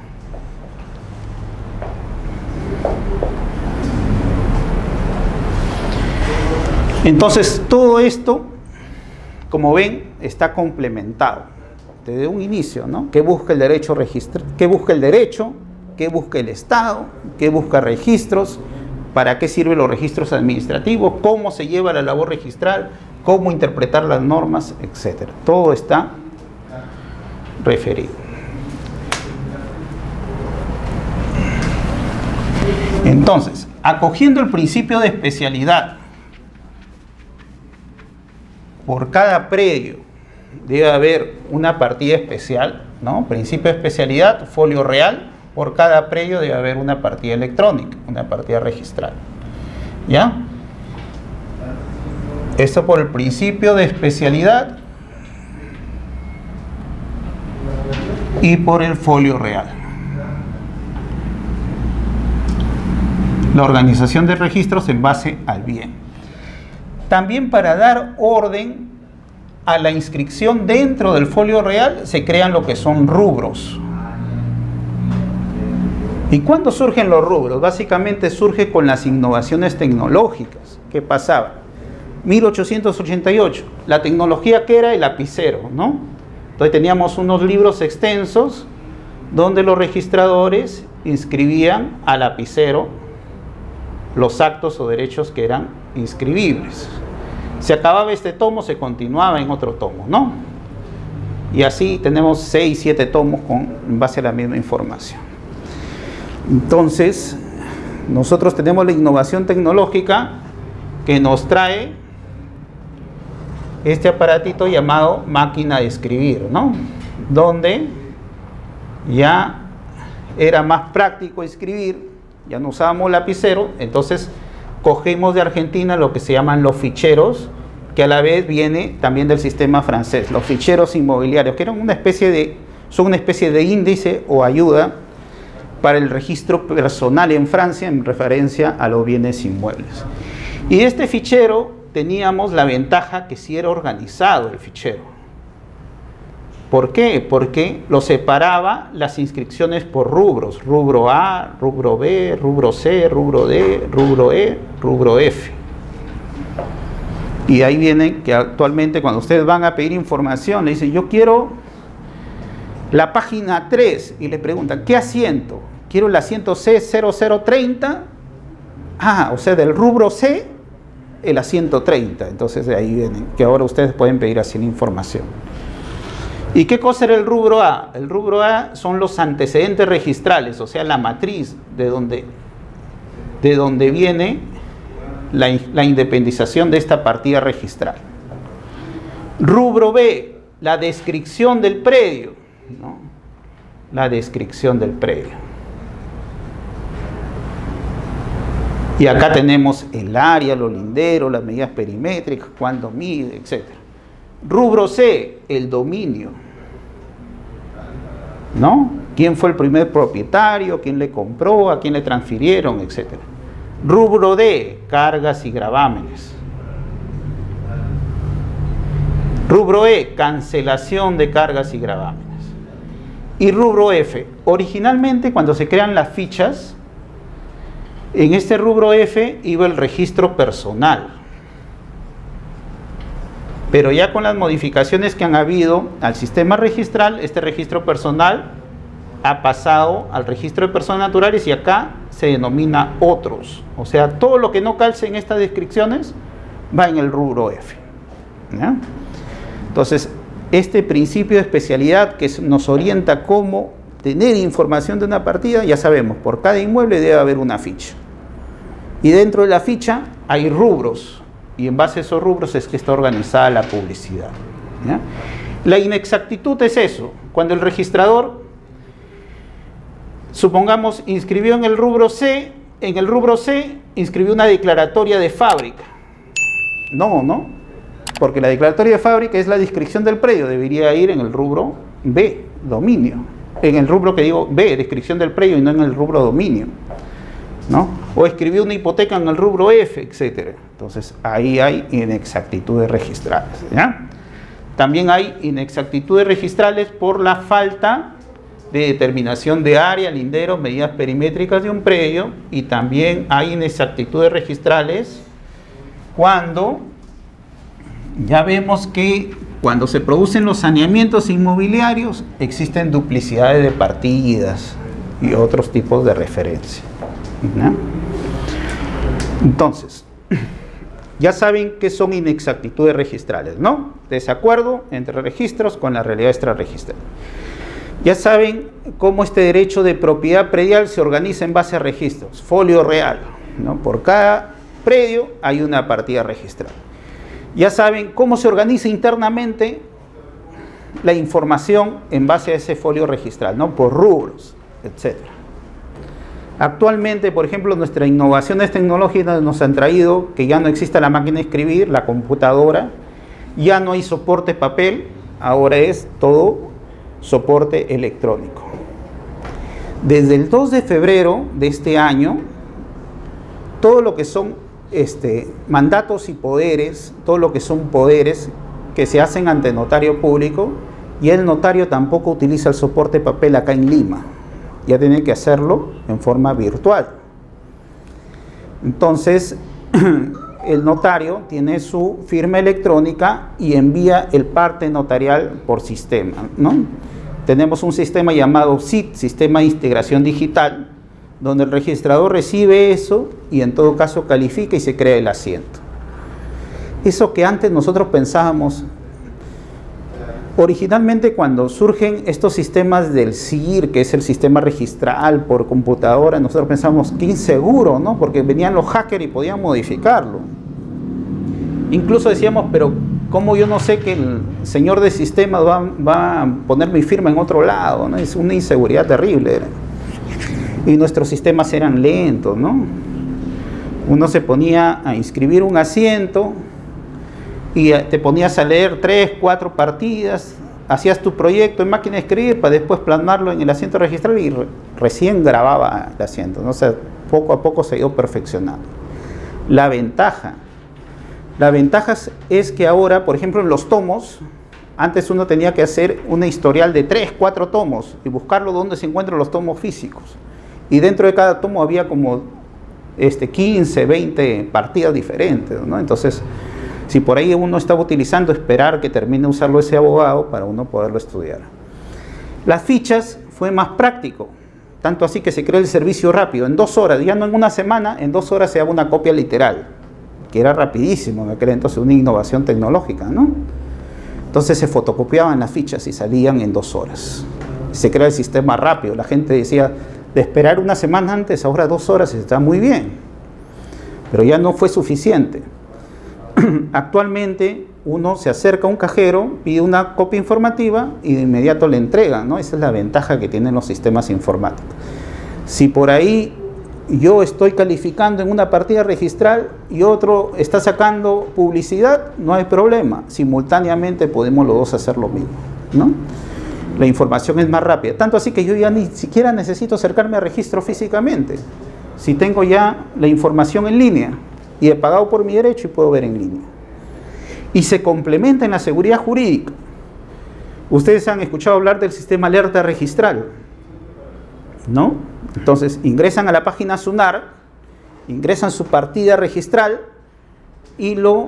Entonces, todo esto, como ven, está complementado desde un inicio, ¿no? ¿Qué busca el derecho registral? ¿Qué busca el derecho? ¿Qué busca el Estado? ¿Qué busca registros? ¿Para qué sirven los registros administrativos? ¿Cómo se lleva la labor registral? ¿Cómo interpretar las normas? Etcétera. Todo está referido. Entonces, acogiendo el principio de especialidad, por cada predio debe haber una partida especial, ¿no? Principio de especialidad, folio real. Por cada predio debe haber una partida electrónica, una partida registral. ¿Ya? Esto por el principio de especialidad y por el folio real. La organización de registros en base al bien. También para dar orden a la inscripción dentro del folio real se crean lo que son rubros. ¿Y cuándo surgen los rubros? Básicamente surge con las innovaciones tecnológicas. ¿Qué pasaba? 1888, la tecnología que era el lapicero, ¿no? Entonces teníamos unos libros extensos donde los registradores inscribían al lapicero los actos o derechos que eran inscribibles. Se acababa este tomo, se continuaba en otro tomo, ¿no? Y así tenemos 6, 7 tomos en base a la misma información. Entonces, nosotros tenemos la innovación tecnológica que nos trae este aparatito llamado máquina de escribir, ¿no? Donde ya era más práctico escribir, ya no usábamos lapicero, entonces cogimos de Argentina lo que se llaman los ficheros, que a la vez viene también del sistema francés, los ficheros inmobiliarios, que eran son una especie de índice o ayuda para el registro personal en Francia en referencia a los bienes inmuebles. Y de este fichero teníamos la ventaja que sí era organizado el fichero. ¿Por qué? Porque lo separaba las inscripciones por rubros, rubro A, rubro B, rubro C, rubro D, rubro E, rubro F. Y ahí viene que actualmente cuando ustedes van a pedir información, le dicen, yo quiero la página 3, y le preguntan, ¿qué asiento? Quiero el asiento C0030, o sea, del rubro C, el asiento 30. Entonces de ahí viene que ahora ustedes pueden pedir así la información. ¿Y qué cosa era el rubro A? El rubro A son los antecedentes registrales, o sea, la matriz de donde viene la independización de esta partida registral. Rubro B, la descripción del predio, ¿no? La descripción del predio. Y acá tenemos el área, los linderos, las medidas perimétricas, cuándo mide, etc. Rubro C, el dominio, ¿no? ¿Quién fue el primer propietario? ¿Quién le compró? ¿A quién le transfirieron? Etcétera. Rubro D, cargas y gravámenes. Rubro E, cancelación de cargas y gravámenes. Y rubro F, originalmente cuando se crean las fichas, En este rubro F iba el registro personal. Pero ya con las modificaciones que han habido al sistema registral, este registro personal ha pasado al registro de personas naturales y acá se denomina otros. O sea, todo lo que no calce en estas descripciones va en el rubro F. ¿Ya? Entonces, este principio de especialidad que nos orienta cómo tener información de una partida, ya sabemos, por cada inmueble debe haber una ficha. Y dentro de la ficha hay rubros. Y en base a esos rubros es que está organizada la publicidad. ¿Ya? La inexactitud es eso. Cuando el registrador, supongamos, inscribió en el rubro C inscribió una declaratoria de fábrica. No, porque la declaratoria de fábrica es la descripción del predio, debería ir en el rubro B, dominio. En el rubro que digo B, descripción del predio, y no en el rubro dominio, ¿no? O escribió una hipoteca en el rubro F, etcétera. Entonces ahí hay inexactitudes registrales, ¿ya? También hay inexactitudes registrales por la falta de determinación de área, linderos, medidas perimétricas de un predio, y también hay inexactitudes registrales cuando ya vemos que cuando se producen los saneamientos inmobiliarios existen duplicidades de partidas y otros tipos de referencia, ¿no? Entonces, ya saben qué son inexactitudes registrales, ¿no? Desacuerdo entre registros con la realidad extrarregistral. Ya saben cómo este derecho de propiedad predial se organiza en base a registros, folio real, ¿no? Por cada predio hay una partida registral. Ya saben cómo se organiza internamente la información en base a ese folio registral, ¿no? Por rubros, etc. Actualmente, por ejemplo, nuestras innovaciones tecnológicas nos han traído que ya no existe la máquina de escribir, la computadora, ya no hay soporte papel, ahora es todo soporte electrónico. Desde el 2 de febrero de este año, todo lo que son mandatos y poderes, todo lo que son poderes que se hacen ante notario público, y el notario tampoco utiliza el soporte papel acá en Lima, ya tiene que hacerlo en forma virtual. Entonces el notario tiene su firma electrónica y envía el parte notarial por sistema, ¿no? Tenemos un sistema llamado SID, Sistema de Integración Digital, donde el registrador recibe eso y en todo caso califica y se crea el asiento. Eso que antes nosotros pensábamos, originalmente cuando surgen estos sistemas del SIR, que es el sistema registral por computadora, nosotros pensamos que inseguro, ¿no? Porque venían los hackers y podían modificarlo. Incluso decíamos, pero ¿cómo yo no sé que el señor de sistemas va a poner mi firma en otro lado, ¿no? Es una inseguridad terrible. Y nuestros sistemas eran lentos, ¿no? Uno se ponía a inscribir un asiento y te ponías a leer 3, 4 partidas, hacías tu proyecto en máquina de escribir para después plasmarlo en el asiento registral y recién grababa el asiento, ¿no? O sea, poco a poco se ha ido perfeccionando. La ventaja es que ahora, por ejemplo, en los tomos, antes uno tenía que hacer una historial de 3, 4 tomos y buscarlo donde se encuentran los tomos físicos. Y dentro de cada tomo había como 15, 20 partidas diferentes, ¿no? Entonces, si por ahí uno estaba utilizando, esperar que termine de usarlo ese abogado para uno poderlo estudiar. Las fichas fue más práctico, tanto así que se creó el servicio rápido. En 2 horas, ya no en una semana, en 2 horas se haga una copia literal, que era rapidísimo en aquel entonces, una innovación tecnológica, ¿no? Entonces se fotocopiaban las fichas y salían en 2 horas. Se crea el sistema rápido. La gente decía, de esperar una semana antes, ahora 2 horas está muy bien. Pero ya no fue suficiente. Actualmente uno se acerca a un cajero, pide una copia informativa y de inmediato le entregan, ¿no? Esa es la ventaja que tienen los sistemas informáticos. Si por ahí yo estoy calificando en una partida registral y otro está sacando publicidad, no hay problema. Simultáneamente podemos los dos hacer lo mismo, ¿no? La información es más rápida. Tanto así que yo ya ni siquiera necesito acercarme a registro físicamente. Si tengo ya la información en línea y he pagado por mi derecho y puedo ver en línea. Y se complementa en la seguridad jurídica. Ustedes han escuchado hablar del sistema alerta registral, ¿no? Entonces ingresan a la página SUNAR ingresan su partida registral y lo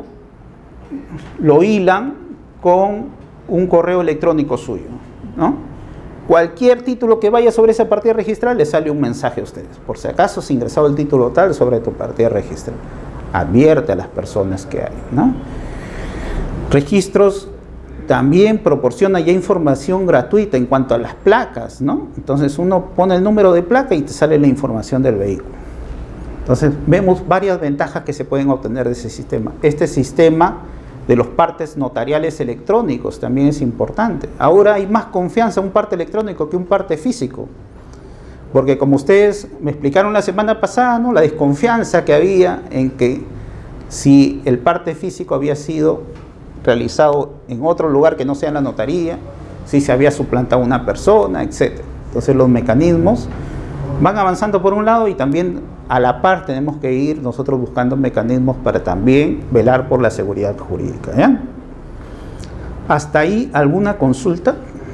hilan con un correo electrónico suyo, ¿no? Cualquier título que vaya sobre esa partida registral le sale un mensaje a ustedes. Por si acaso se ha ingresado el título tal sobre tu partida registral. Advierte a las personas que hay, ¿no? Registros también proporciona ya información gratuita en cuanto a las placas, ¿no? Entonces uno pone el número de placa y te sale la información del vehículo. Entonces vemos varias ventajas que se pueden obtener de ese sistema. Este sistema de los partes notariales electrónicos también es importante. Ahora hay más confianza en un parte electrónico que un parte físico. Porque como ustedes me explicaron la semana pasada, ¿no?, la desconfianza que había en que si el parte físico había sido realizado en otro lugar que no sea la notaría, si se había suplantado una persona, etc. Entonces los mecanismos van avanzando por un lado y también a la par tenemos que ir nosotros buscando mecanismos para también velar por la seguridad jurídica, ¿ya? ¿Hasta ahí alguna consulta?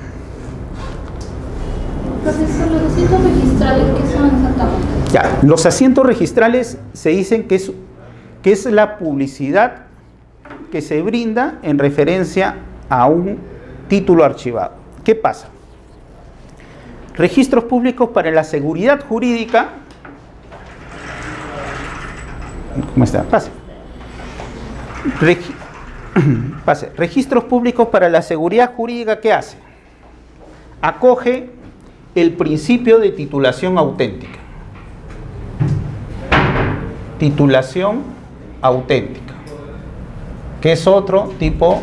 Profesor, los asientos registrales, ¿qué son exactamente? Ya, los asientos registrales se dicen que es la publicidad que se brinda en referencia a un título archivado. ¿Qué pasa? Registros públicos para la seguridad jurídica. ¿Cómo está? Pase. Pase. Registros públicos para la seguridad jurídica, ¿qué hace? Acoge el principio de titulación auténtica. Titulación auténtica, que es otro tipo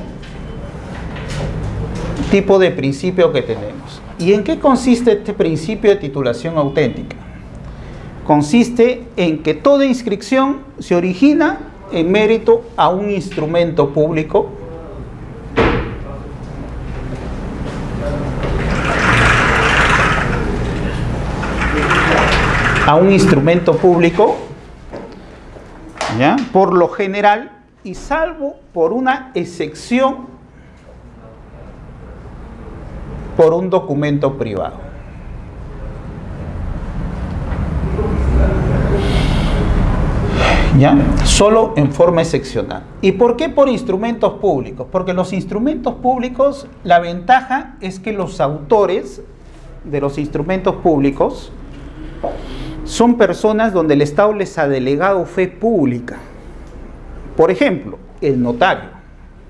de principio que tenemos. ¿Y en qué consiste este principio de titulación auténtica? Consiste en que toda inscripción se origina en mérito a un instrumento público ¿ya?, por lo general, y salvo por una excepción, por un documento privado. ¿Ya? Solo en forma excepcional. ¿Y por qué por instrumentos públicos? Porque los instrumentos públicos, la ventaja es que los autores de los instrumentos públicos son personas donde el Estado les ha delegado fe pública. Por ejemplo, el notario.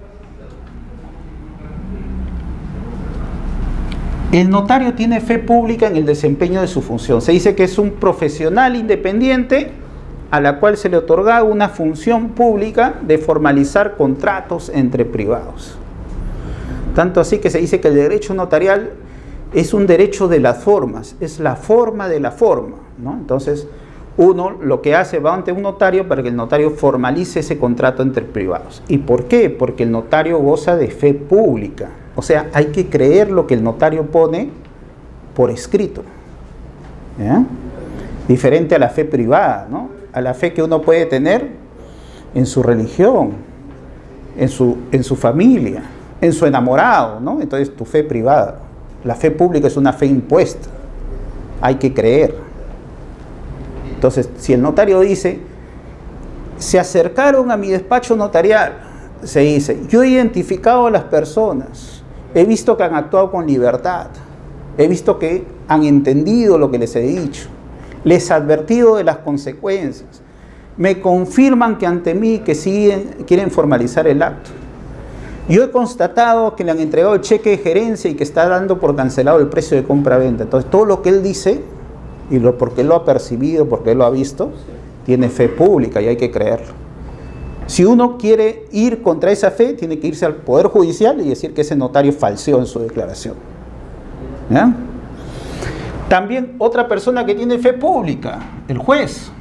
El notario tiene fe pública en el desempeño de su función. Se dice que es un profesional independiente a la cual se le otorga una función pública de formalizar contratos entre privados. Tanto así que se dice que el derecho notarial es un derecho de las formas, es la forma de la forma, ¿no? Entonces, uno lo que hace, va ante un notario para que el notario formalice ese contrato entre privados. ¿Y por qué? Porque el notario goza de fe pública. O sea, hay que creer lo que el notario pone por escrito, ¿ya? Diferente a la fe privada, ¿no? A la fe que uno puede tener en su religión, en su familia, en su enamorado, ¿no? Entonces, tu fe privada. La fe pública es una fe impuesta. Hay que creer. Entonces, si el notario dice, se acercaron a mi despacho notarial, se dice, yo he identificado a las personas, he visto que han actuado con libertad, he visto que han entendido lo que les he dicho, les he advertido de las consecuencias, me confirman que ante mí que quieren formalizar el acto. Yo he constatado que le han entregado el cheque de gerencia y que está dando por cancelado el precio de compra-venta. Entonces, todo lo que él dice, y porque él lo ha percibido, porque él lo ha visto, tiene fe pública y hay que creerlo. Si uno quiere ir contra esa fe, tiene que irse al Poder Judicial y decir que ese notario falseó en su declaración, ¿ya? También otra persona que tiene fe pública, el juez,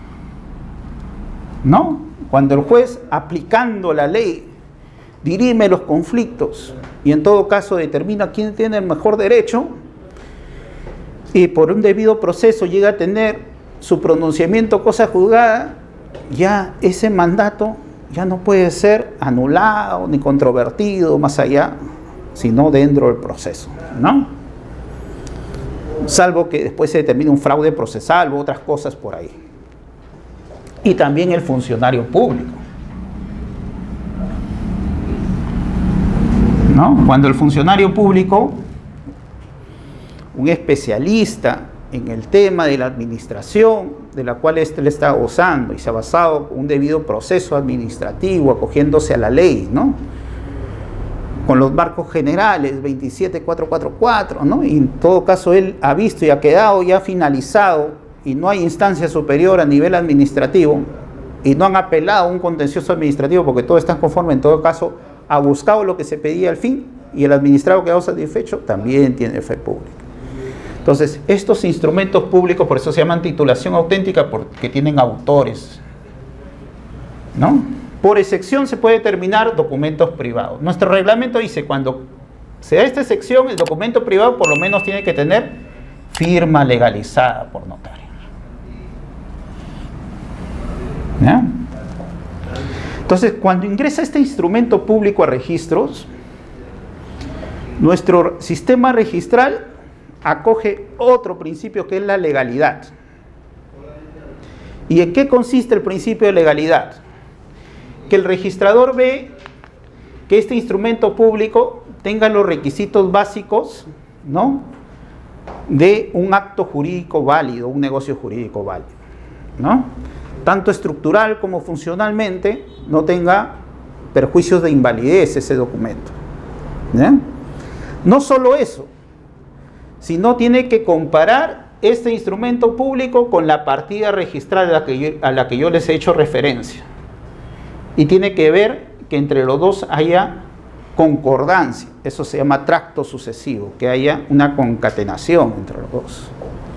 ¿no? Cuando el juez, aplicando la ley, dirime los conflictos y en todo caso determina quién tiene el mejor derecho y por un debido proceso llega a tener su pronunciamiento cosa juzgada, ya ese mandato ya no puede ser anulado ni controvertido más allá, sino dentro del proceso, ¿no? Salvo que después se determine un fraude procesal u otras cosas por ahí. y también el funcionario público, ¿no? Cuando el funcionario público, un especialista en el tema de la administración, de la cual él está gozando y se ha basado en un debido proceso administrativo, acogiéndose a la ley, ¿no? Con los marcos generales 27444, ¿no? Y en todo caso él ha visto y ha quedado ya finalizado y no hay instancia superior a nivel administrativo y no han apelado a un contencioso administrativo porque todos están conformes, en todo caso ha buscado lo que se pedía al fin y el administrado quedado satisfecho, también tiene fe pública. Entonces, estos instrumentos públicos, por eso se llaman titulación auténtica, porque tienen autores, ¿no? Por excepción se puede determinar documentos privados. Nuestro reglamento dice, cuando se da esta excepción, el documento privado por lo menos tiene que tener firma legalizada por notario. ¿Ya? Entonces, cuando ingresa este instrumento público a registros, nuestro sistema registral acoge otro principio que es la legalidad. ¿Y en qué consiste el principio de legalidad? Que el registrador ve que este instrumento público tenga los requisitos básicos, ¿no?, de un acto jurídico válido, un negocio jurídico válido, ¿no? Tanto estructural como funcionalmente, no tenga perjuicios de invalidez ese documento, ¿ya? No solo eso, sino tiene que comparar este instrumento público con la partida registral a la que yo les he hecho referencia. Y tiene que ver que entre los dos haya concordancia. Eso se llama tracto sucesivo, que haya una concatenación entre los dos.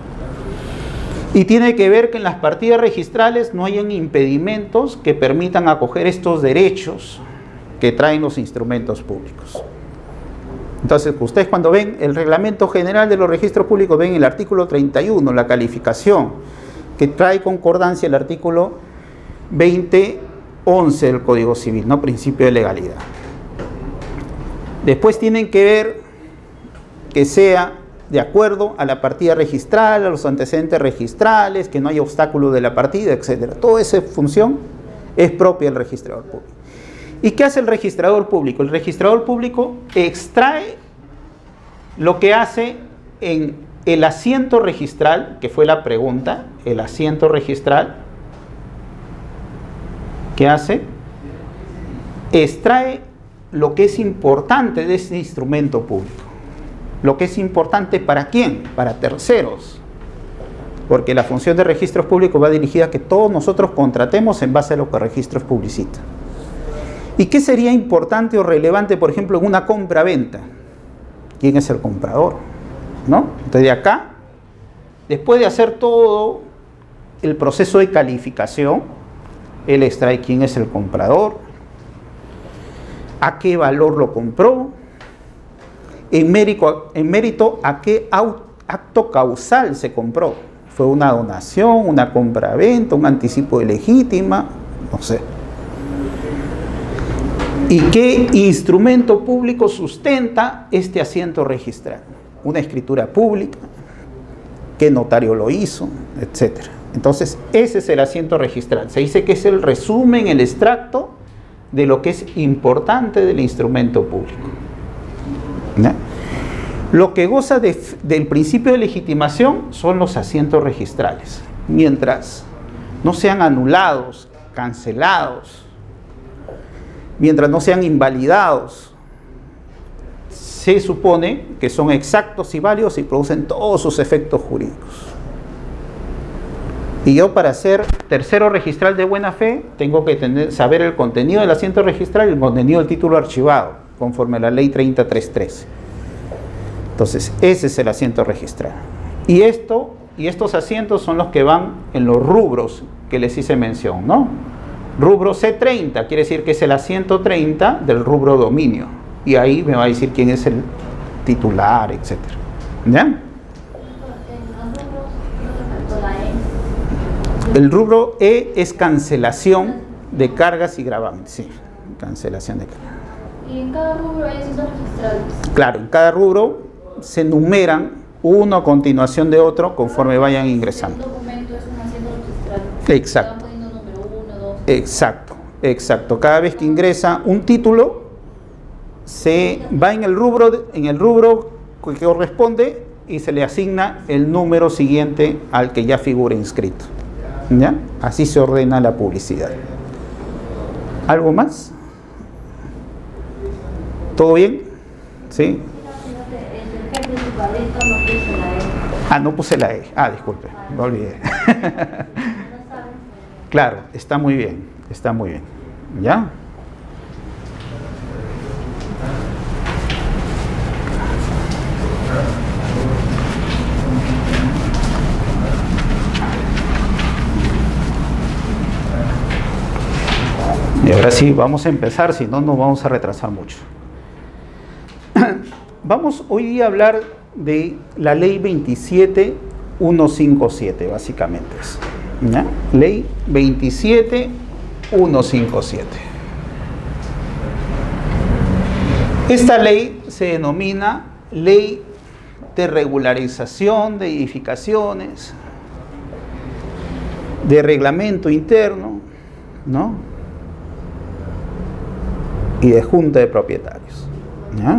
Y tiene que ver que en las partidas registrales no hayan impedimentos que permitan acoger estos derechos que traen los instrumentos públicos. Entonces, ustedes cuando ven el reglamento general de los registros públicos, ven el artículo 31, la calificación, que trae concordancia el artículo 2011 del Código Civil, ¿no? Principio de legalidad. Después tienen que ver que sea de acuerdo a la partida registral, a los antecedentes registrales, que no haya obstáculo de la partida, etc. Toda esa función es propia del registrador público. ¿Y qué hace el registrador público? El registrador público extrae lo que hace en el asiento registral, que fue la pregunta, el asiento registral, ¿qué hace? Extrae lo que es importante de ese instrumento público. Lo que es importante ¿para quién? Para terceros. Porque la función de registros públicos va dirigida a que todos nosotros contratemos en base a lo que registros publicitan. ¿Y qué sería importante o relevante, por ejemplo, en una compra-venta? ¿Quién es el comprador? ¿No? Entonces de acá, después de hacer todo el proceso de calificación, él extrae quién es el comprador, a qué valor lo compró, en mérito a qué acto causal se compró. ¿Fue una donación, una compra-venta, un anticipo de legítima? No sé. ¿Y qué instrumento público sustenta este asiento registral? Una escritura pública, qué notario lo hizo, etcétera. Entonces, ese es el asiento registral. Se dice que es el resumen, el extracto de lo que es importante del instrumento público. ¿Ya? Lo que goza del principio de legitimación son los asientos registrales. Mientras no sean anulados, cancelados, mientras no sean invalidados, se supone que son exactos y válidos y producen todos sus efectos jurídicos. Y yo, para ser tercero registral de buena fe, tengo que saber el contenido del asiento registral y el contenido del título archivado, conforme a la ley 30.313. Entonces, ese es el asiento registral. Y estos asientos son los que van en los rubros que les hice mención, ¿no? Rubro C30, quiere decir que es el asiento 30 del rubro dominio. Y ahí me va a decir quién es el titular, etc. ¿Ya? El rubro E es cancelación de cargas y gravamen. Sí, cancelación de cargas. ¿Y en cada rubro hay asientos registrales? Claro, en cada rubro se numeran uno a continuación de otro conforme vayan ingresando. El documento es un asiento registral. Exacto. Van poniendo número Exacto, exacto. Cada vez que ingresa un título, se va en el rubro que corresponde y se le asigna el número siguiente al que ya figura inscrito. ¿Ya? Así se ordena la publicidad. ¿Algo más? ¿Todo bien? ¿Sí? Ah, no puse la E. Ah, disculpe, me olvidé. Claro, está muy bien, está muy bien. ¿Ya? Y ahora sí, vamos a empezar, si no nos vamos a retrasar mucho. Vamos hoy día a hablar de la ley 27157, básicamente es. ¿Ya? Ley 27157. Esta ley se denomina Ley de Regularización de Edificaciones, de Reglamento Interno, ¿no? Y de Junta de Propietarios. ¿Ya?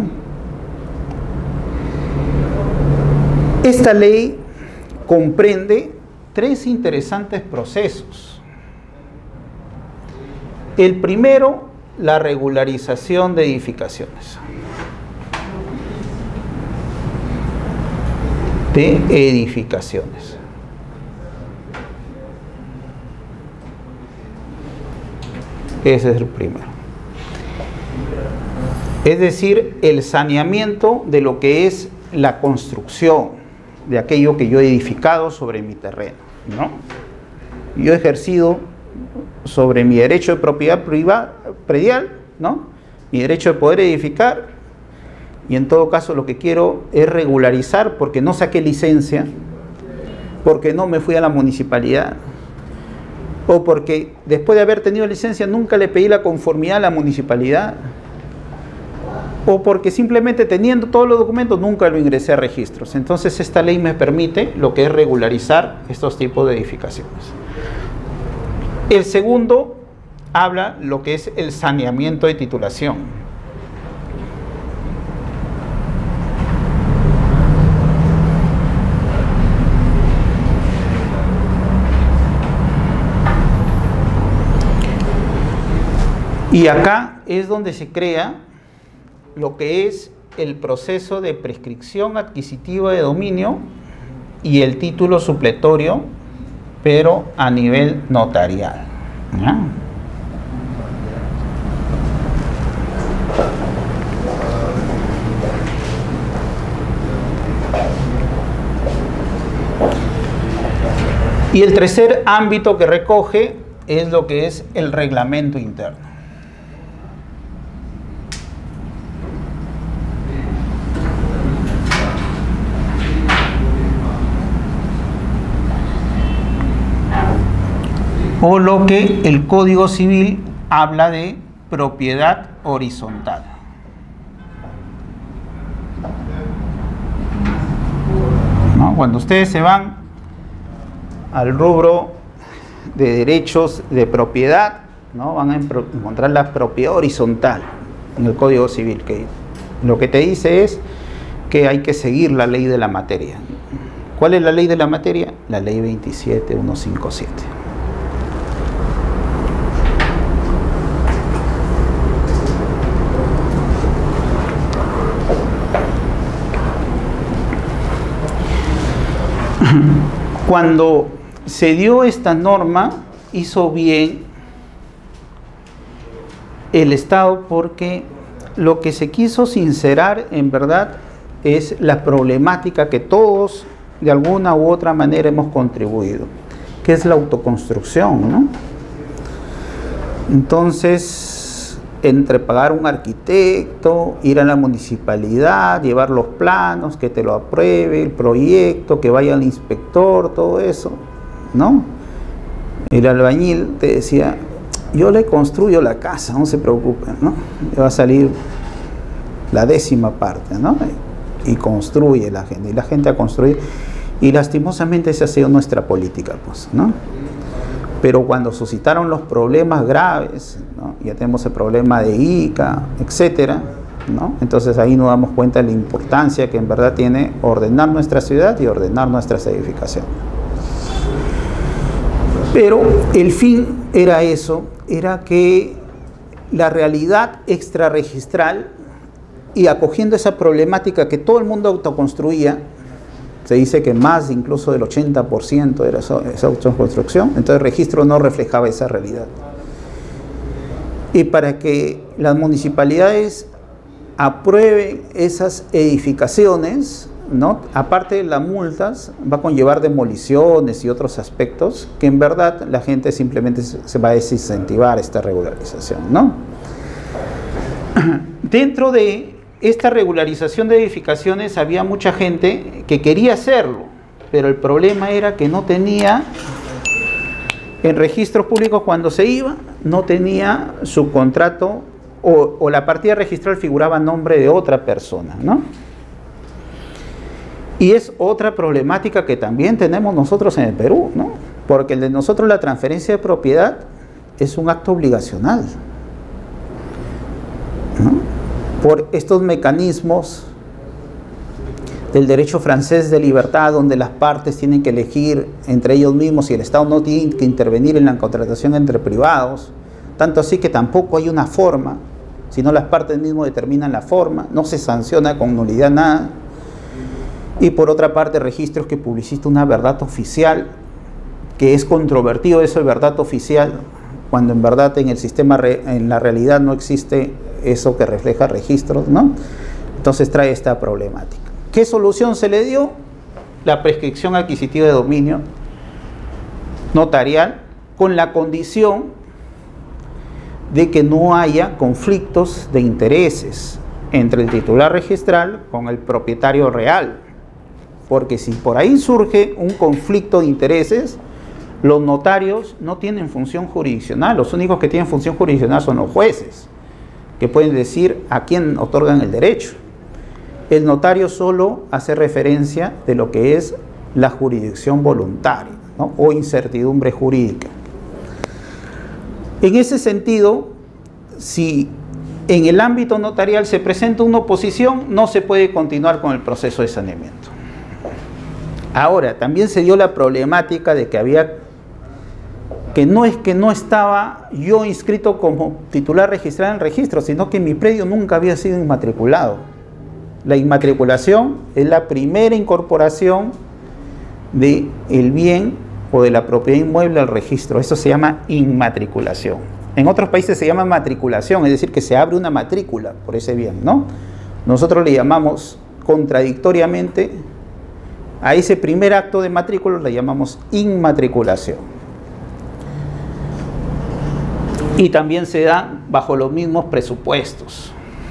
Esta ley comprende tres interesantes procesos. El primero, la regularización de edificaciones. Ese es el primero. Es decir, el saneamiento de lo que es la construcción de aquello que yo he edificado sobre mi terreno, ¿no? Yo he ejercido sobre mi derecho de propiedad predial, ¿no? Mi derecho de poder edificar, y en todo caso lo que quiero es regularizar porque no saqué licencia, porque no me fui a la municipalidad, o porque después de haber tenido licencia nunca le pedí la conformidad a la municipalidad, o porque simplemente teniendo todos los documentos nunca lo ingresé a registros. Entonces esta ley me permite lo que es regularizar estos tipos de edificaciones. El segundo habla lo que es el saneamiento de titulación. Y acá es donde se crea lo que es el proceso de prescripción adquisitiva de dominio y el título supletorio, pero a nivel notarial. ¿Ya? Y el tercer ámbito que recoge es lo que es el reglamento interno. O lo que el Código Civil habla de propiedad horizontal. ¿No? Cuando ustedes se van al rubro de derechos de propiedad, ¿no? Van a encontrar la propiedad horizontal en el Código Civil, que lo que te dice es que hay que seguir la ley de la materia. ¿Cuál es la ley de la materia? La ley 27157. Cuando se dio esta norma, hizo bien el Estado, porque lo que se quiso sincerar en verdad es la problemática que todos de alguna u otra manera hemos contribuido, que es la autoconstrucción, ¿no? Entonces, entre pagar un arquitecto, ir a la municipalidad, llevar los planos, que te lo apruebe, el proyecto, que vaya al inspector, todo eso, ¿no? El albañil te decía, yo le construyo la casa, no se preocupen, ¿no? Le va a salir la 10ª parte, ¿no? Y construye la gente, y la gente a construir, y lastimosamente esa ha sido nuestra política, pues, ¿no? Pero cuando suscitaron los problemas graves, ¿no? Ya tenemos el problema de Ica, etcétera, ¿no? Entonces ahí nos damos cuenta de la importancia que en verdad tiene ordenar nuestra ciudad y ordenar nuestras edificaciones. Pero el fin era eso, era que la realidad extrarregistral, y acogiendo esa problemática que todo el mundo autoconstruía, se dice que más incluso del 80% era esa autoconstrucción, entonces el registro no reflejaba esa realidad. Y para que las municipalidades aprueben esas edificaciones, ¿no? Aparte de las multas, va a conllevar demoliciones y otros aspectos que en verdad la gente simplemente se va a desincentivar esta regularización, ¿no? Dentro de esta regularización de edificaciones había mucha gente que quería hacerlo, pero el problema era que no tenía, en registros públicos cuando se iba, no tenía su contrato o la partida registral figuraba a nombre de otra persona, ¿no? Y es otra problemática que también tenemos nosotros en el Perú, ¿no? Porque el de nosotros la transferencia de propiedad es un acto obligacional, ¿no? Por estos mecanismos del derecho francés de libertad, donde las partes tienen que elegir entre ellos mismos y el Estado no tiene que intervenir en la contratación entre privados, tanto así que tampoco hay una forma, sino las partes mismas determinan la forma, no se sanciona con nulidad nada. Y por otra parte, registros que publicita una verdad oficial, que es controvertido eso de verdad oficial, cuando en verdad en el sistema, en la realidad no existe eso que refleja registros, ¿no? Entonces trae esta problemática. ¿Qué solución se le dio? La prescripción adquisitiva de dominio notarial, con la condición de que no haya conflictos de intereses entre el titular registral con el propietario real. Porque si por ahí surge un conflicto de intereses, los notarios no tienen función jurisdiccional. Los únicos que tienen función jurisdiccional son los jueces, que pueden decir a quién otorgan el derecho. El notario solo hace referencia de lo que es la jurisdicción voluntaria, ¿no? O incertidumbre jurídica. En ese sentido, si en el ámbito notarial se presenta una oposición, no se puede continuar con el proceso de saneamiento. Ahora, también se dio la problemática de que no es que no estaba yo inscrito como titular registrado en el registro, sino que mi predio nunca había sido inmatriculado. La inmatriculación es la primera incorporación del bien o de la propiedad inmueble al registro. Eso se llama inmatriculación. En otros países se llama matriculación, es decir, que se abre una matrícula por ese bien, ¿no? Nosotros le llamamos contradictoriamente a ese primer acto de matrícula, le llamamos inmatriculación. Y también se da bajo los mismos presupuestos.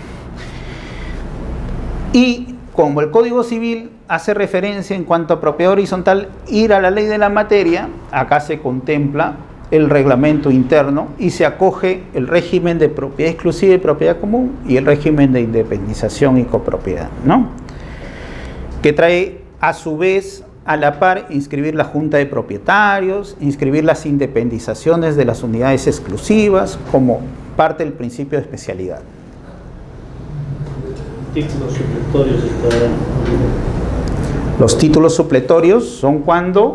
Y como el Código Civil hace referencia en cuanto a propiedad horizontal, ir a la ley de la materia, acá se contempla el reglamento interno y se acoge el régimen de propiedad exclusiva y propiedad común y el régimen de independización y copropiedad, ¿no? Que trae a su vez a la par inscribir la junta de propietarios, inscribir las independizaciones de las unidades exclusivas como parte del principio de especialidad. Títulos supletorios estarán. Los títulos supletorios son cuando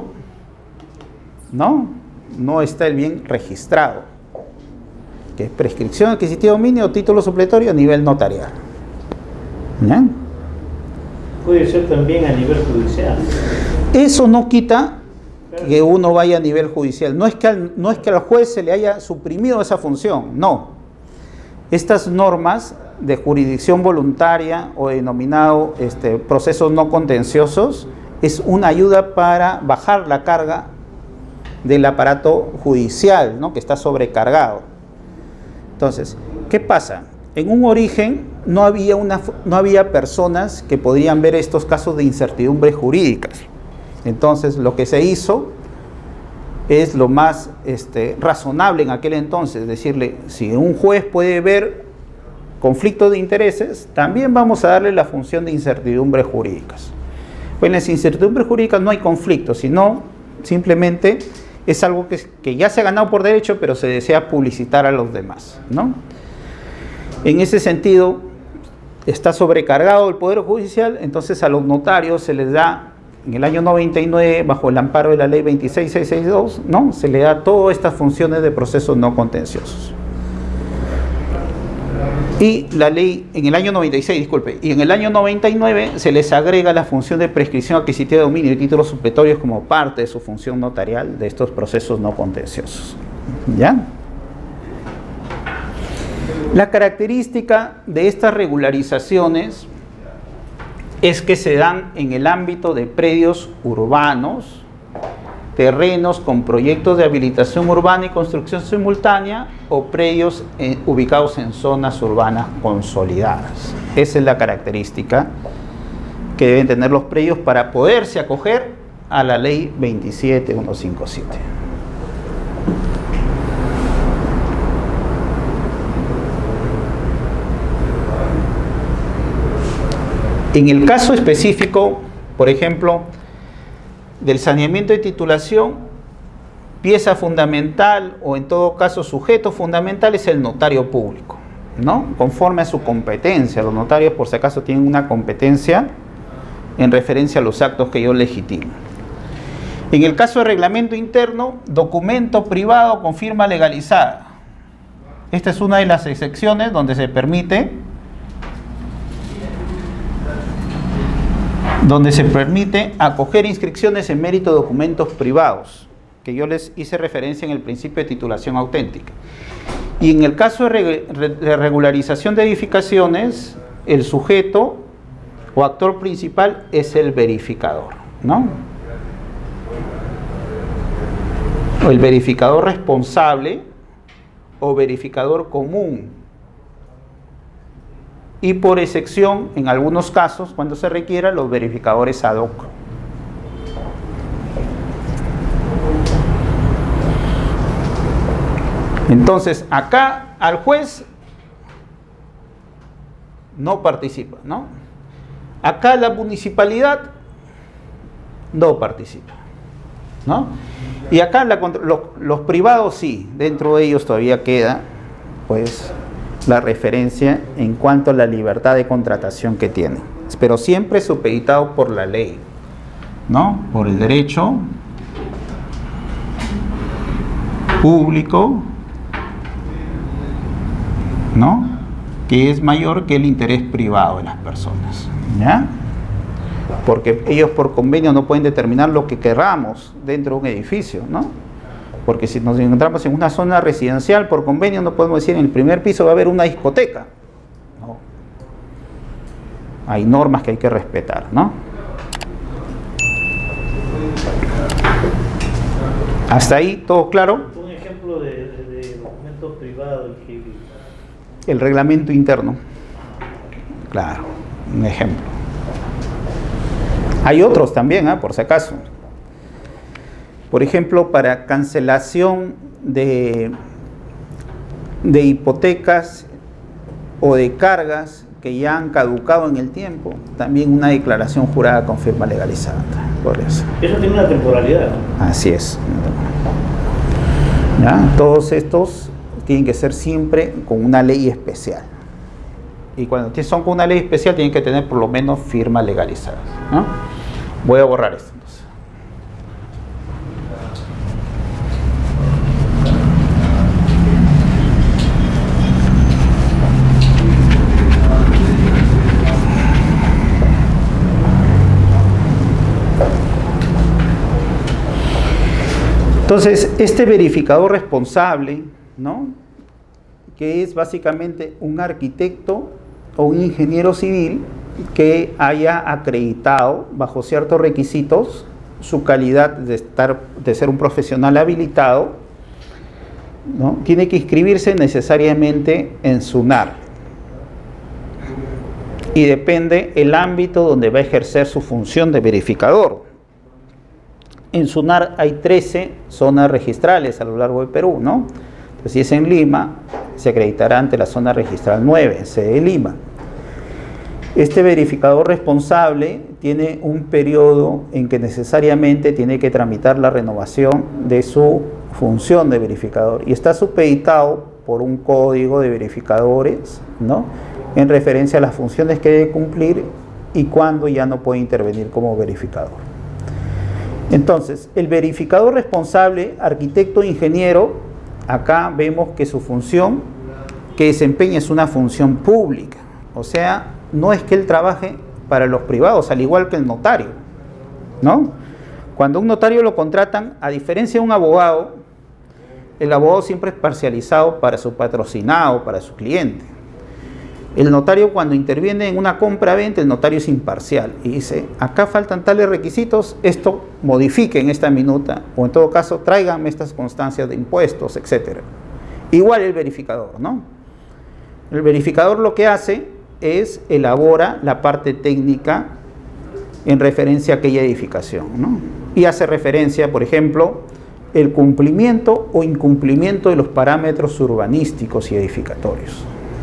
no está el bien registrado, que es prescripción adquisitiva de dominio o título supletorio a nivel notarial. ¿Ya? Puede ser también a nivel judicial. Eso no quita que uno vaya a nivel judicial. No es que al juez se le haya suprimido esa función, no. Estas normas de jurisdicción voluntaria o denominado procesos no contenciosos es una ayuda para bajar la carga del aparato judicial, ¿no? Que está sobrecargado. Entonces, ¿qué pasa? En un origen no había personas que podrían ver estos casos de incertidumbres jurídicas. Entonces, lo que se hizo es lo más razonable en aquel entonces, decirle, si un juez puede ver conflictos de intereses, también vamos a darle la función de incertidumbres jurídicas. Pues en las incertidumbres jurídicas no hay conflicto, sino simplemente es algo que ya se ha ganado por derecho, pero se desea publicitar a los demás, ¿no? En ese sentido, está sobrecargado el Poder Judicial, entonces a los notarios se les da, en el año 99, bajo el amparo de la ley 26662, ¿no? Se le da todas estas funciones de procesos no contenciosos. Y la ley, en el año 96, disculpe, y en el año 99 se les agrega la función de prescripción adquisitiva de dominio y títulos supletorios como parte de su función notarial de estos procesos no contenciosos. ¿Ya? La característica de estas regularizaciones es que se dan en el ámbito de predios urbanos, terrenos con proyectos de habilitación urbana y construcción simultánea o predios ubicados en zonas urbanas consolidadas. Esa es la característica que deben tener los predios para poderse acoger a la ley 27157. En el caso específico, por ejemplo, del saneamiento de titulación, pieza fundamental o en todo caso sujeto fundamental es el notario público, ¿no? Conforme a su competencia. Los notarios, por si acaso, tienen una competencia en referencia a los actos que ellos legitiman. En el caso de reglamento interno, documento privado con firma legalizada. Esta es una de las excepciones donde se permite acoger inscripciones en mérito de documentos privados, que yo les hice referencia en el principio de titulación auténtica. Y en el caso de regularización de edificaciones, el sujeto o actor principal es el verificador, ¿no? O el verificador responsable o verificador común. Y por excepción, en algunos casos, cuando se requiera, los verificadores ad hoc. Entonces, acá al juez no participa, ¿no? Acá la municipalidad no participa, ¿no? Y acá los privados sí, dentro de ellos todavía queda, pues, la referencia en cuanto a la libertad de contratación que tienen, pero siempre supeditado por la ley, ¿no? Por el derecho público, ¿no? Que es mayor que el interés privado de las personas, ¿ya? Porque ellos por convenio no pueden determinar lo que queramos dentro de un edificio, ¿no? Porque si nos encontramos en una zona residencial, por convenio no podemos decir en el primer piso va a haber una discoteca. No. Hay normas que hay que respetar, ¿no? ¿Hasta ahí todo claro? Un ejemplo de documento privado. El reglamento interno. Claro, un ejemplo. Hay otros también, por si acaso. Por ejemplo, para cancelación de hipotecas o de cargas que ya han caducado en el tiempo, también una declaración jurada con firma legalizada. Por eso. Eso tiene una temporalidad, ¿no? Así es. ¿Ya? Todos estos tienen que ser siempre con una ley especial. Y cuando son con una ley especial tienen que tener por lo menos firmas legalizadas, ¿no? Voy a borrar esto. Entonces, este verificador responsable, ¿no? Que es básicamente un arquitecto o un ingeniero civil que haya acreditado bajo ciertos requisitos su calidad de ser un profesional habilitado, ¿no? Tiene que inscribirse necesariamente en SUNAR y depende el ámbito donde va a ejercer su función de verificador. En SUNAR hay 13 zonas registrales a lo largo de Perú, ¿no? Entonces, si es en Lima, se acreditará ante la zona registral 9, sede de Lima. Este verificador responsable tiene un periodo en que necesariamente tiene que tramitar la renovación de su función de verificador y está supeditado por un código de verificadores, ¿no?, en referencia a las funciones que debe cumplir y cuándo ya no puede intervenir como verificador. Entonces, el verificador responsable, arquitecto o ingeniero, acá vemos que su función que desempeña es una función pública, o sea, no es que él trabaje para los privados, al igual que el notario, ¿no? Cuando un notario lo contratan, a diferencia de un abogado, el abogado siempre es parcializado para su patrocinado, para su cliente. El notario, cuando interviene en una compra-venta, el notario es imparcial y dice, acá faltan tales requisitos, esto modifiquen esta minuta, o en todo caso tráiganme estas constancias de impuestos, etc. Igual el verificador, ¿no? El verificador lo que hace es elabora la parte técnica en referencia a aquella edificación, ¿no? Y hace referencia, por ejemplo, el cumplimiento o incumplimiento de los parámetros urbanísticos y edificatorios.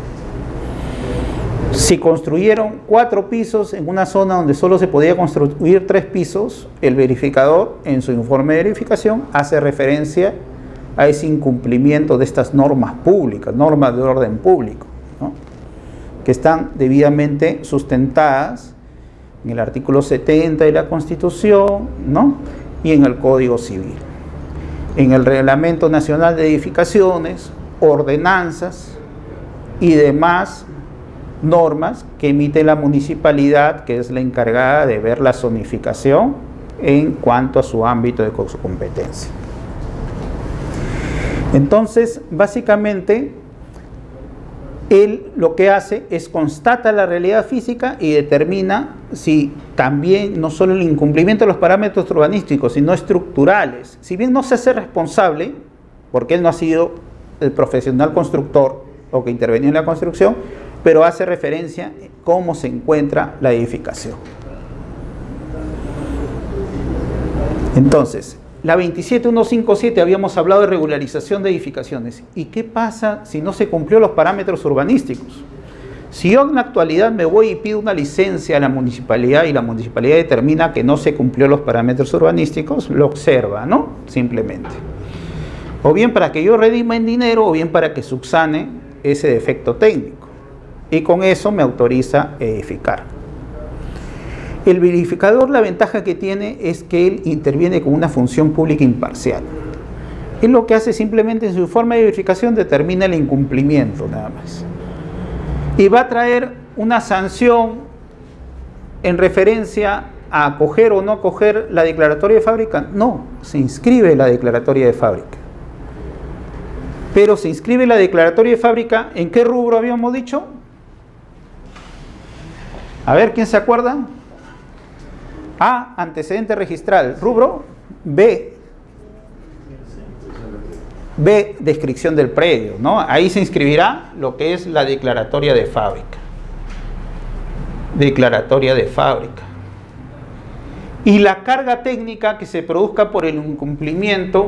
Si construyeron 4 pisos en una zona donde solo se podía construir 3 pisos, el verificador en su informe de verificación hace referencia a ese incumplimiento de estas normas públicas, normas de orden público, ¿no?, que están debidamente sustentadas en el artículo 70 de la Constitución, ¿no?, y en el Código Civil, en el Reglamento Nacional de Edificaciones, ordenanzas y demás normas que emite la municipalidad, que es la encargada de ver la zonificación en cuanto a su ámbito de competencia. Entonces, básicamente, él lo que hace es constata la realidad física y determina si también no solo el incumplimiento de los parámetros urbanísticos, sino estructurales. Si bien no se hace responsable, porque él no ha sido el profesional constructor o que intervenía en la construcción, pero hace referencia a cómo se encuentra la edificación. Entonces, la 27157 habíamos hablado de regularización de edificaciones. ¿Y qué pasa si no se cumplió los parámetros urbanísticos? Si yo en la actualidad me voy y pido una licencia a la municipalidad y la municipalidad determina que no se cumplió los parámetros urbanísticos, lo observa, ¿no? Simplemente. O bien para que yo redima en dinero o bien para que subsane ese defecto técnico. Y con eso me autoriza a edificar. El verificador, la ventaja que tiene es que él interviene con una función pública imparcial. Él lo que hace simplemente en su informe de verificación determina el incumplimiento nada más. Y va a traer una sanción en referencia a acoger o no acoger la declaratoria de fábrica. No, se inscribe la declaratoria de fábrica. Pero se inscribe la declaratoria de fábrica, ¿en qué rubro habíamos dicho? A ver, ¿quién se acuerda? A, antecedente registral. Rubro. B, descripción del predio, ¿no? Ahí se inscribirá lo que es la declaratoria de fábrica. Declaratoria de fábrica. Y la carga técnica que se produzca por el incumplimiento,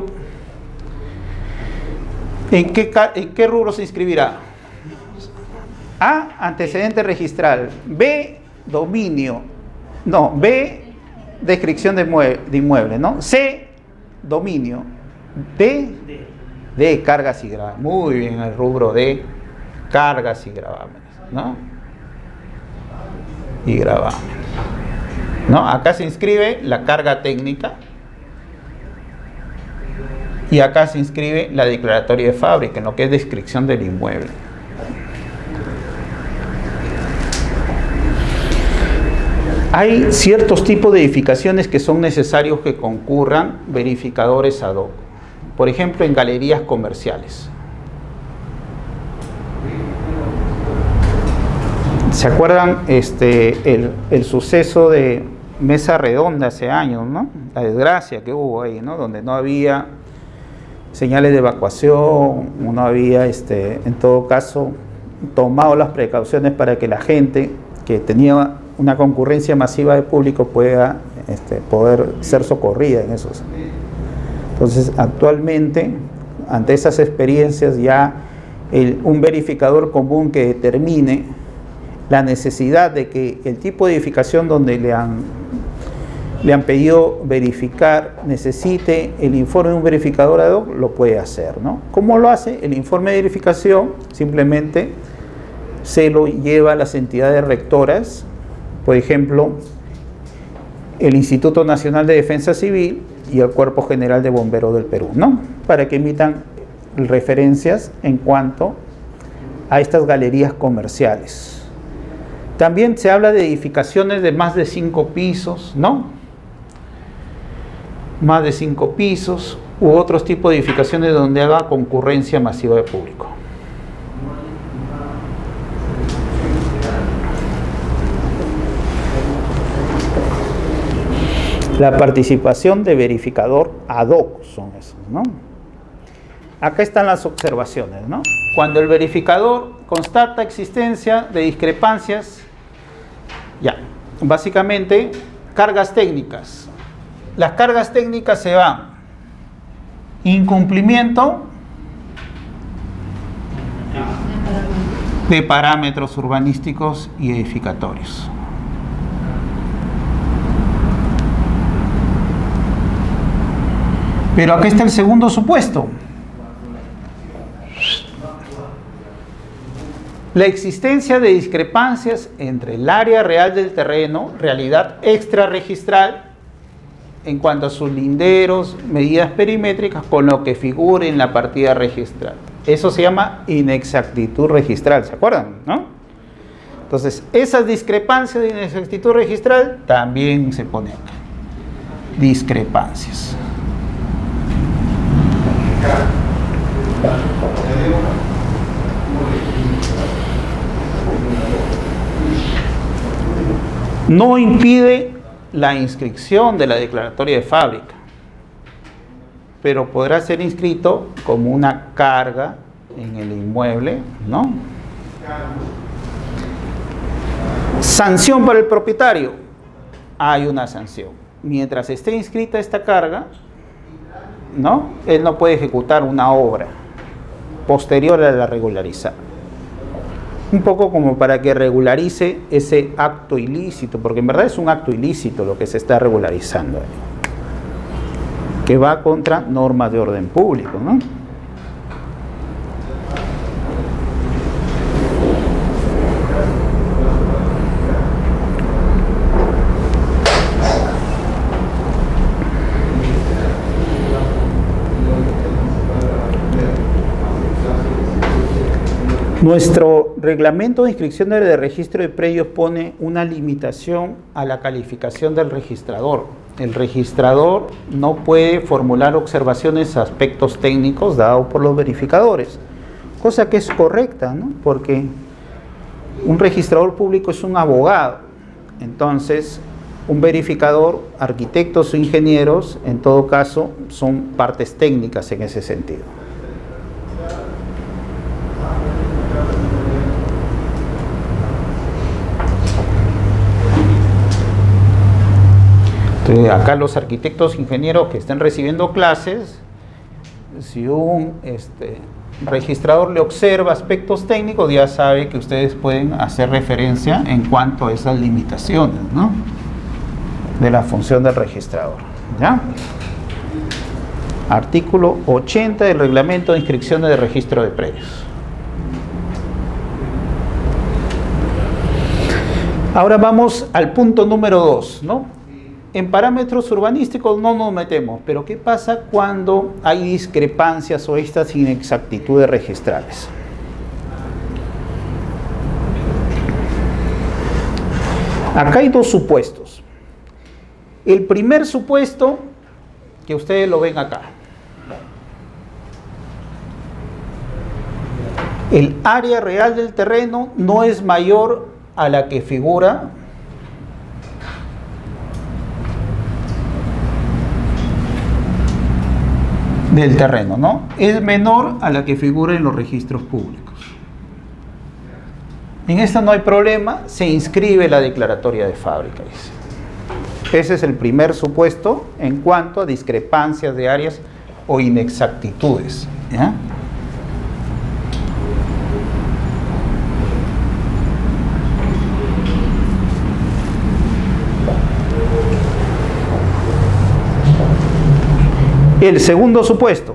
¿en qué rubro se inscribirá? A, antecedente registral. B, dominio. No, B, descripción de inmueble, ¿no? C, dominio. D, cargas y gravámenes. Muy bien, el rubro de cargas y gravámenes, ¿no? Y gravámenes, ¿no? Acá se inscribe la carga técnica y acá se inscribe la declaratoria de fábrica, en lo que es descripción del inmueble. Hay ciertos tipos de edificaciones que son necesarios que concurran verificadores ad hoc. Por ejemplo, en galerías comerciales. ¿Se acuerdan el suceso de Mesa Redonda hace años, ¿no? La desgracia que hubo ahí, ¿no? Donde no había señales de evacuación, no había, en todo caso, tomado las precauciones para que la gente que tenía una concurrencia masiva de público pueda poder ser socorrida en esos. Entonces, actualmente, ante esas experiencias, ya un verificador común que determine la necesidad de que el tipo de edificación donde le han pedido verificar necesite el informe de un verificador ad hoc, lo puede hacer, ¿no? ¿Cómo lo hace? El informe de verificación simplemente se lo lleva a las entidades rectoras, por ejemplo, el Instituto Nacional de Defensa Civil y el Cuerpo General de Bomberos del Perú, ¿no? Para que emitan referencias en cuanto a estas galerías comerciales. También se habla de edificaciones de más de 5 pisos, ¿no? Más de 5 pisos u otros tipos de edificaciones donde haga concurrencia masiva de público. La participación de verificador ad hoc son esos, ¿no? Acá están las observaciones, ¿no? Cuando el verificador constata existencia de discrepancias, ya, básicamente, cargas técnicas. Las cargas técnicas se van: incumplimiento de parámetros urbanísticos y edificatorios. Pero acá está el segundo supuesto. La existencia de discrepancias entre el área real del terreno, realidad extrarregistral, en cuanto a sus linderos, medidas perimétricas, con lo que figure en la partida registral. Eso se llama inexactitud registral, ¿se acuerdan? ¿No? Entonces, esas discrepancias de inexactitud registral también se ponen acá. Discrepancias. No impide la inscripción de la declaratoria de fábrica, pero podrá ser inscrito como una carga en el inmueble, ¿no? Sanción para el propietario. Hay una sanción. Mientras esté inscrita esta carga, ¿no?, él no puede ejecutar una obra posterior a la regularizada. Un poco como para que regularice ese acto ilícito, porque en verdad es un acto ilícito lo que se está regularizando, que va contra normas de orden público, ¿no? Nuestro reglamento de inscripción de registro de predios pone una limitación a la calificación del registrador. El registrador no puede formular observaciones a aspectos técnicos dados por los verificadores, cosa que es correcta, ¿no? Porque un registrador público es un abogado. Entonces, un verificador, arquitectos o ingenieros, en todo caso, son partes técnicas en ese sentido. Entonces, acá los arquitectos, ingenieros que estén recibiendo clases, si un registrador le observa aspectos técnicos, ya sabe que ustedes pueden hacer referencia en cuanto a esas limitaciones, ¿no?, de la función del registrador, ¿ya? Artículo 80 del Reglamento de Inscripciones de Registro de Predios. Ahora vamos al punto número 2, ¿no? En parámetros urbanísticos no nos metemos, pero ¿qué pasa cuando hay discrepancias o estas inexactitudes registrales? Acá hay dos supuestos. El primer supuesto, que ustedes lo ven acá. El área real del terreno no es mayor a la que figura del terreno, ¿no? Es menor a la que figura en los registros públicos. En esto no hay problema, se inscribe la declaratoria de fábrica, dice. Ese es el primer supuesto en cuanto a discrepancias de áreas o inexactitudes, ¿ya? El segundo supuesto.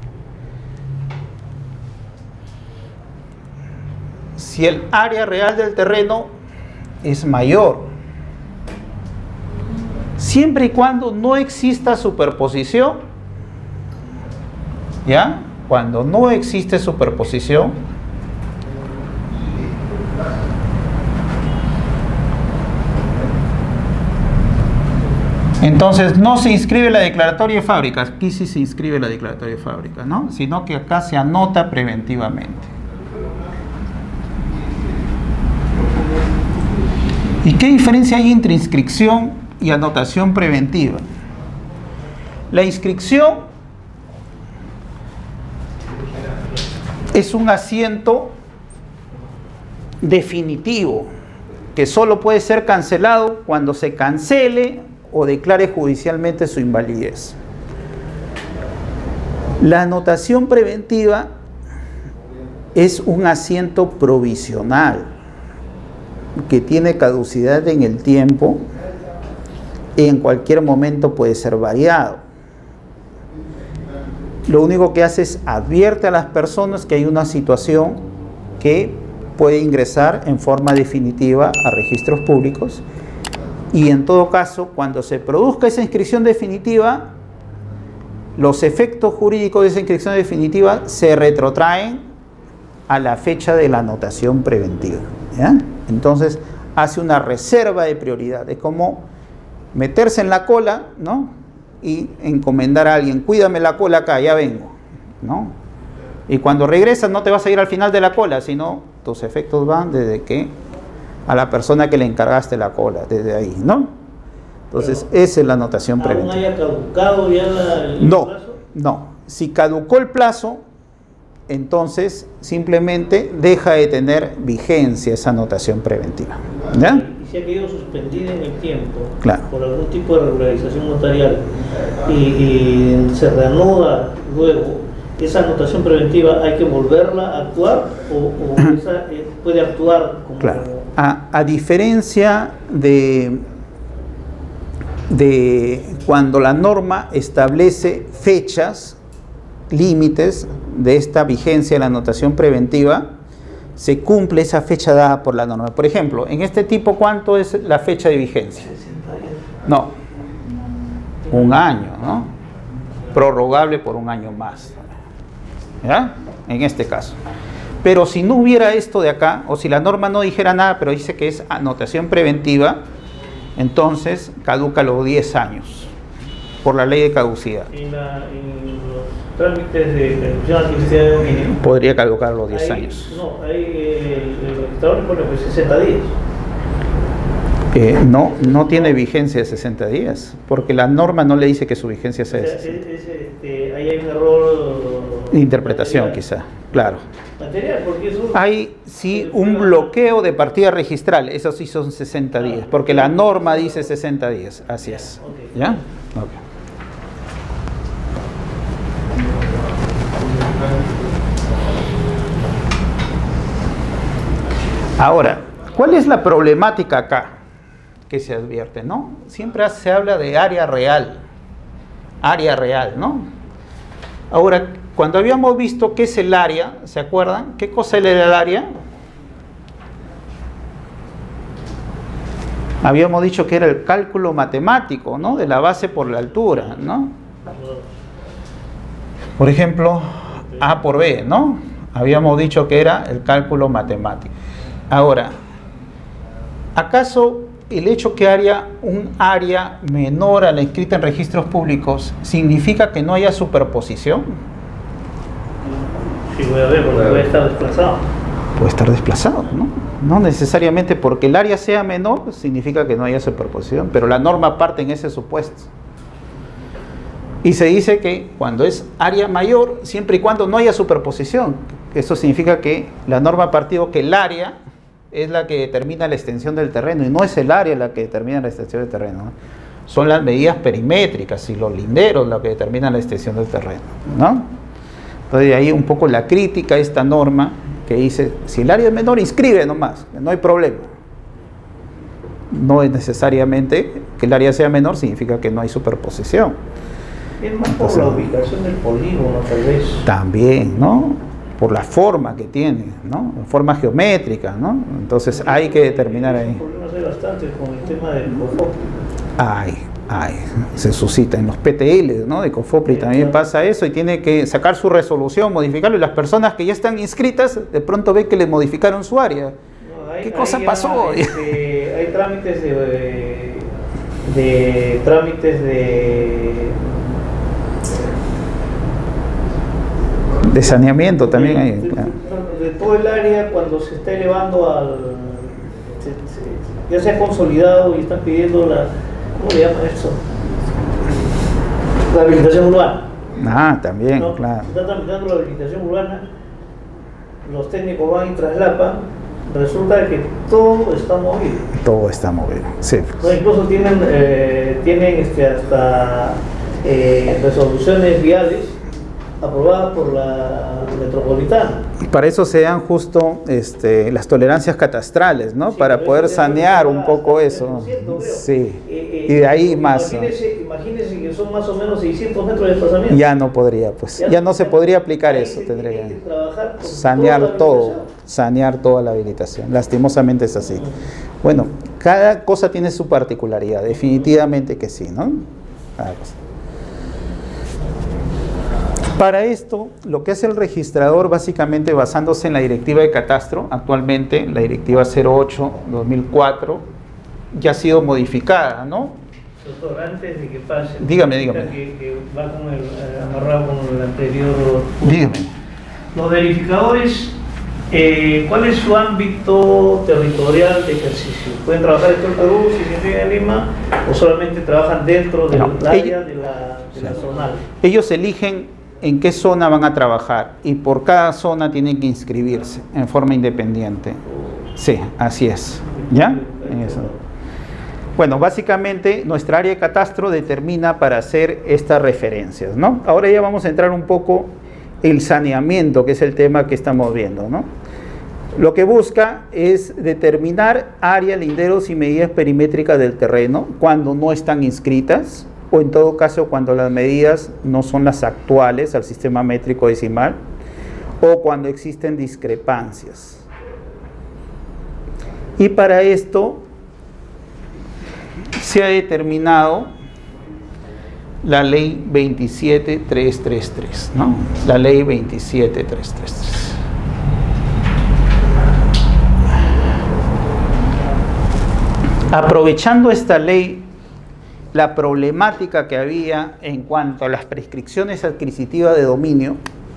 Si el área real del terreno es mayor, siempre y cuando no exista superposición, ¿ya? Cuando no existe superposición, entonces no se inscribe la declaratoria de fábrica. Aquí sí se inscribe la declaratoria de fábrica, ¿no? Sino que acá se anota preventivamente. ¿Y qué diferencia hay entre inscripción y anotación preventiva? La inscripción es un asiento definitivo que solo puede ser cancelado cuando se cancele o declare judicialmente su invalidez. La anotación preventiva es un asiento provisional que tiene caducidad en el tiempo y en cualquier momento puede ser variado. Lo único que hace es advierte a las personas que hay una situación que puede ingresar en forma definitiva a registros públicos, y en todo caso, cuando se produzca esa inscripción definitiva, los efectos jurídicos de esa inscripción definitiva se retrotraen a la fecha de la anotación preventiva, ¿ya? Entonces hace una reserva de prioridad. Es como meterse en la cola, ¿no? Y encomendar a alguien: cuídame la cola acá, ya vengo, ¿no? Y cuando regresas no te vas a ir al final de la cola, sino tus efectos van desde que a la persona que le encargaste la cola, desde ahí, ¿no? Entonces esa es la anotación preventiva. ¿Aún haya caducado ya el plazo? No. Si caducó el plazo, entonces simplemente deja de tener vigencia esa anotación preventiva, ¿ya? Y si ha quedado suspendida en el tiempo, claro, por algún tipo de regularización notarial y se reanuda luego, ¿esa anotación preventiva hay que volverla a actuar o esa puede actuar como...? Claro. A diferencia de cuando la norma establece fechas, límites de esta vigencia de la anotación preventiva, se cumple esa fecha dada por la norma. Por ejemplo, en este tipo, ¿cuánto es la fecha de vigencia? 60 días. No, un año, ¿no? Prorrogable por un año más, ¿ya? En este caso. Pero si no hubiera esto de acá, o si la norma no dijera nada, pero dice que es anotación preventiva, entonces caduca los 10 añs por la ley de caducidad. En los trámites de percepción adquisición de dominio, podría caducar los 10 años. No, ahí el registrador pone pues 60 días. No tiene vigencia de 60 días, porque la norma no le dice que su vigencia sea de 60. Ahí hay un error de interpretación, quizá, claro. Material, porque eso... Hay sí un bloqueo de partida registral, eso sí son 60 días, porque la norma dice 60 días, así es. ¿Ya? Ok. Ahora, ¿cuál es la problemática acá que se advierte, no? Siempre se habla de área real, ¿no? Ahora, cuando habíamos visto qué es el área, ¿se acuerdan? ¿Qué cosa era el área? Habíamos dicho que era el cálculo matemático, ¿no? De la base por la altura, ¿no? Por ejemplo, A por B, ¿no? Habíamos dicho que era el cálculo matemático. Ahora, ¿acaso el hecho que haya un área menor a la inscrita en registros públicos significa que no haya superposición? Sí, voy a ver, porque puede estar desplazado. Puede estar desplazado, ¿no? No necesariamente porque el área sea menor significa que no haya superposición, pero la norma parte en ese supuesto. Y se dice que cuando es área mayor, siempre y cuando no haya superposición, eso significa que la norma ha partido que el área es la que determina la extensión del terreno, y no es el área la que determina la extensión del terreno, ¿no? Son las medidas perimétricas y los linderos lo que determinan la extensión del terreno, ¿no? Entonces de ahí un poco la crítica a esta norma que dice, si el área es menor, inscribe nomás, no hay problema. No es necesariamente que el área sea menor, significa que no hay superposición. Es más por Entonces, la ubicación del polígono, tal vez. también, ¿no? Por la forma que tiene, ¿no? Forma geométrica, ¿no? Entonces hay que determinar ahí. Problemas hay bastantes con el tema del COFOP. Se suscita en los PTL, ¿no? De COFOPRI también pasa eso y tiene que sacar su resolución, modificarlo, y las personas que ya están inscritas de pronto ven que le modificaron su área. No, ¿Qué cosa pasó? Hay trámites de saneamiento también hay. Claro. De todo el área, cuando se está elevando ya se ha consolidado y están pidiendo ¿cómo le llama eso? La habilitación urbana. También, ¿No? claro. Se está tramitando la habilitación urbana, los técnicos van y traslapan, resulta que todo está movido. Todo está movido, sí. No, incluso tienen hasta resoluciones viales aprobadas por la metropolitana. Para eso se dan justo las tolerancias catastrales, ¿no? Sí, para pero poder eso sanear un hasta poco el eso. 10%, creo. Sí. Y de ahí más. Imagínense que son más o menos 600 metros de desplazamiento. Ya no podría, pues. Ya no se podría aplicar eso. Tendría que trabajar con sanear sanear toda la habilitación. Lastimosamente es así. Bueno, cada cosa tiene su particularidad. Definitivamente que sí, ¿no? Cada cosa. Para esto, lo que hace el registrador, básicamente basándose en la directiva de catastro, actualmente la directiva 08/2004, ya ha sido modificada, ¿no? Doctor, antes de que pase, dígame. Que va amarrado con el anterior. Dígame. Los verificadores, ¿cuál es su ámbito territorial de ejercicio? ¿Pueden trabajar en todo el Perú, si se viven en Lima, o solamente trabajan dentro del área de la zonal? Ellos eligen en qué zona van a trabajar y por cada zona tienen que inscribirse en forma independiente. Sí, así es. ¿Ya? En eso. Bueno, básicamente nuestra área de catastro determina para hacer estas referencias, ¿no? Ahora ya vamos a entrar un poco el saneamiento, que es el tema que estamos viendo, ¿no? Lo que busca es determinar área, linderos y medidas perimétricas del terreno cuando no están inscritas, o en todo caso cuando las medidas no son las actuales al sistema métrico decimal, o cuando existen discrepancias. Y para esto se ha determinado la ley 27333, ¿no? La ley 27333. Aprovechando esta ley, la problemática que había en cuanto a las prescripciones adquisitivas de dominio,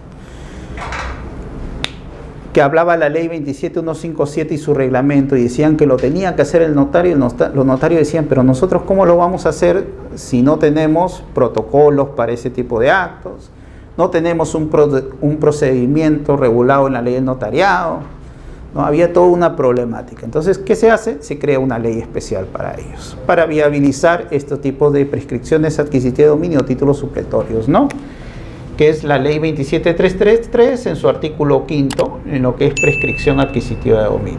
que hablaba la ley 27157 y su reglamento, y decían que lo tenía que hacer el notario, y los notarios decían, pero nosotros ¿cómo lo vamos a hacer si no tenemos protocolos para ese tipo de actos? No tenemos un procedimiento regulado en la ley del notariado. ¿No? Había toda una problemática. Entonces, ¿qué se hace? Se crea una ley especial para ellos, para viabilizar estos tipos de prescripciones adquisitivas de dominio o títulos supletorios, ¿no? Que es la ley 27333 en su artículo 5, en lo que es prescripción adquisitiva de dominio.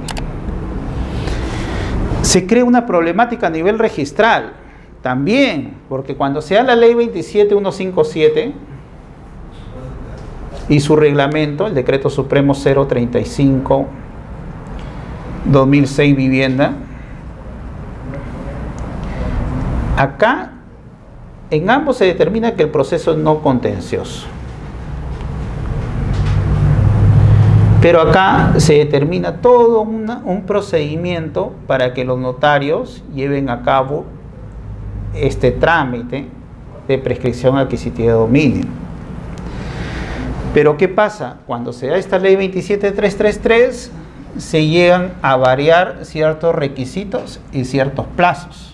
Se crea una problemática a nivel registral también, porque cuando se da la ley 27157 y su reglamento, el decreto supremo 035/2006 vivienda, acá en ambos se determina que el proceso es no contencioso, pero acá se determina todo un procedimiento para que los notarios lleven a cabo este trámite de prescripción adquisitiva de dominio. Pero ¿qué pasa? Cuando se da esta ley 27333 se llegan a variar ciertos requisitos y ciertos plazos.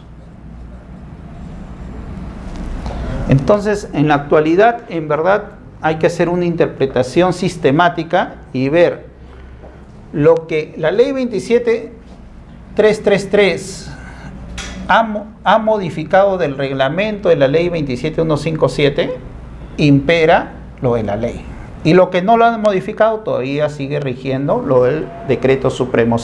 Entonces, en la actualidad, en verdad, hay que hacer una interpretación sistemática y ver lo que la ley 27333 ha modificado del reglamento de la ley 27157, impera lo de la ley. Y lo que no lo han modificado todavía sigue rigiendo lo del decreto supremo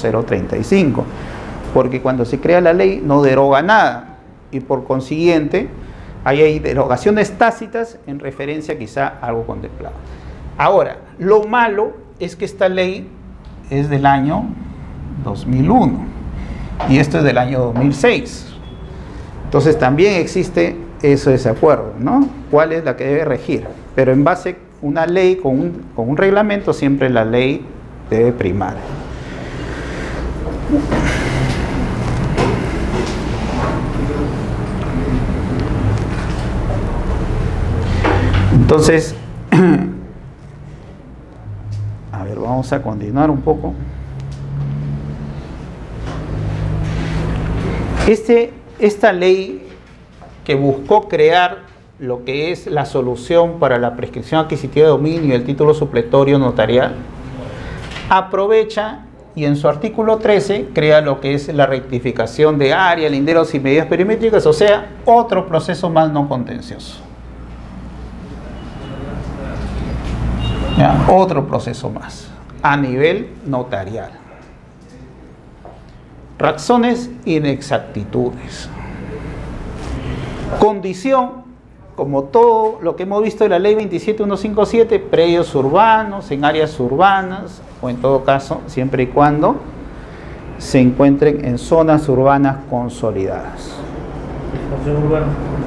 035, porque cuando se crea la ley no deroga nada y por consiguiente Ahí hay derogaciones tácitas en referencia quizá a algo contemplado. Ahora, lo malo es que esta ley es del año 2001 y esto es del año 2006. Entonces también existe ese desacuerdo, ¿no? ¿Cuál es la que debe regir? Pero en base a una ley con un reglamento, siempre la ley debe primar. Entonces, a ver, vamos a continuar un poco. Esta ley que buscó crear lo que es la solución para la prescripción adquisitiva de dominio y el título supletorio notarial, aprovecha y en su artículo 13 crea lo que es la rectificación de área, linderos y medidas perimétricas, o sea, otro proceso más no contencioso. ¿Ya? Otro proceso más a nivel notarial. Razones, inexactitudes. Condición, como todo lo que hemos visto en la ley 27157, predios urbanos, en áreas urbanas, o en todo caso, siempre y cuando se encuentren en zonas urbanas consolidadas. Expansión urbana.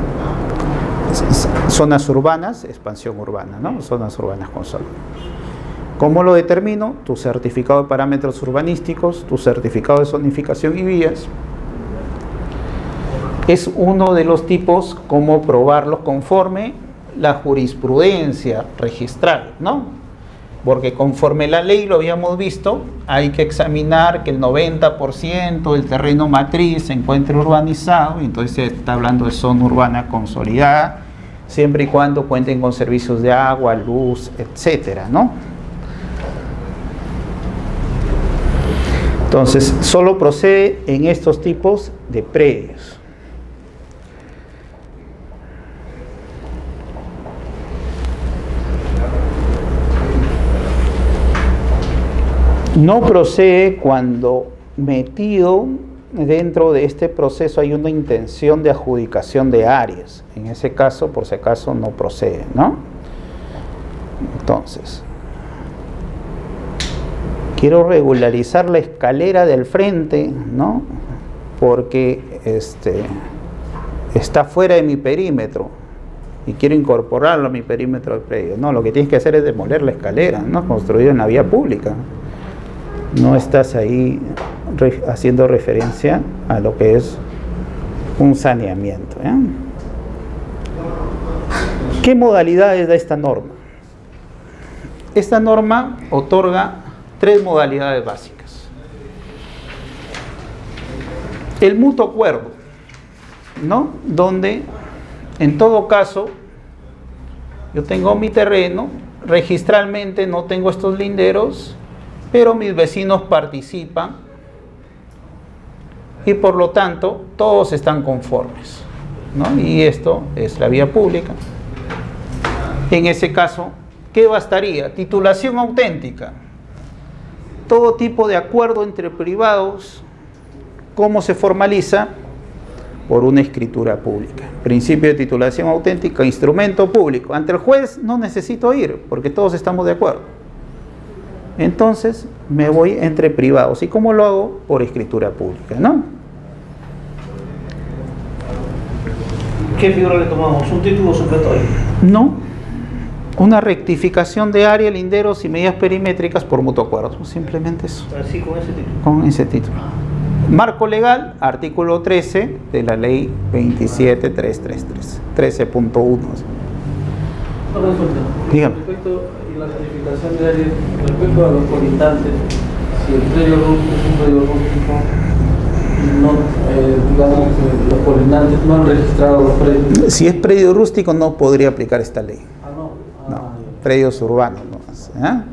Zonas urbanas, expansión urbana, ¿no? Zonas urbanas consolidadas. ¿Cómo lo determino? Tu certificado de parámetros urbanísticos, tu certificado de zonificación y vías. Es uno de los tipos como probarlos conforme la jurisprudencia registral, ¿no? Porque conforme la ley lo habíamos visto, hay que examinar que el 90% del terreno matriz se encuentre urbanizado, y entonces se está hablando de zona urbana consolidada, siempre y cuando cuenten con servicios de agua, luz, etcétera, ¿no? Entonces, solo procede en estos tipos de predios. No procede cuando metido dentro de este proceso hay una intención de adjudicación de áreas. En ese caso, por si acaso, no procede, ¿no? Entonces, quiero regularizar la escalera del frente, ¿no? Porque está fuera de mi perímetro y quiero incorporarlo a mi perímetro del predio. No, lo que tienes que hacer es demoler la escalera, ¿no? Construido en la vía pública. No estás ahí haciendo referencia a lo que es un saneamiento, ¿eh? ¿Qué modalidades da esta norma? Esta norma otorga 3 modalidades básicas. El mutuo acuerdo, ¿no? Donde, en todo caso, yo tengo mi terreno, registralmente no tengo estos linderos, pero mis vecinos participan y por lo tanto todos están conformes, ¿no? Y esto es la vía pública. En ese caso, ¿qué bastaría? Titulación auténtica. Todo tipo de acuerdo entre privados, ¿cómo se formaliza? Por una escritura pública. Principio de titulación auténtica, instrumento público. Ante el juez no necesito ir, porque todos estamos de acuerdo. Entonces me voy entre privados. ¿Y cómo lo hago? Por escritura pública, ¿no? ¿Qué figura le tomamos? ¿Un título supletorio? No. Una rectificación de área, linderos y medidas perimétricas por mutuo acuerdo. Simplemente eso. Así, con ese título. Con ese título. Marco legal, artículo 13 de la ley 27333. 13.1. Una consulta. Dígame. Respecto a la certificación de área, respecto a los colindantes, si el predio rústico es un predio rústico, no, digamos, los colindantes no han registrado los predios. Si es predio rústico no podría aplicar esta ley. Ah, no. No, predios urbanos no. ¿Eh?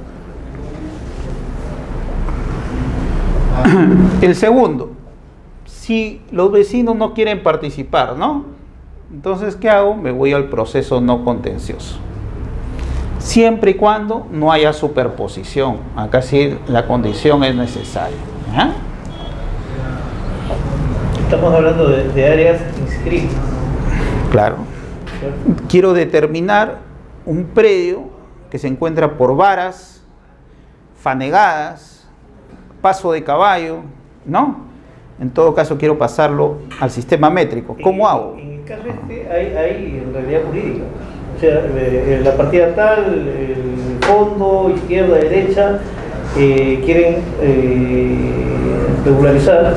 El segundo, si los vecinos no quieren participar, ¿no? Entonces, ¿qué hago? Me voy al proceso no contencioso. Siempre y cuando no haya superposición. Acá sí la condición es necesaria. ¿Eh? Estamos hablando de áreas inscritas. Claro. Quiero determinar un predio que se encuentra por varas, fanegadas, paso de caballo, ¿no? En todo caso quiero pasarlo al sistema métrico. ¿Cómo hago? En el caso hay en realidad jurídica. O sea, la partida tal, el fondo, izquierda, derecha, quieren regularizar,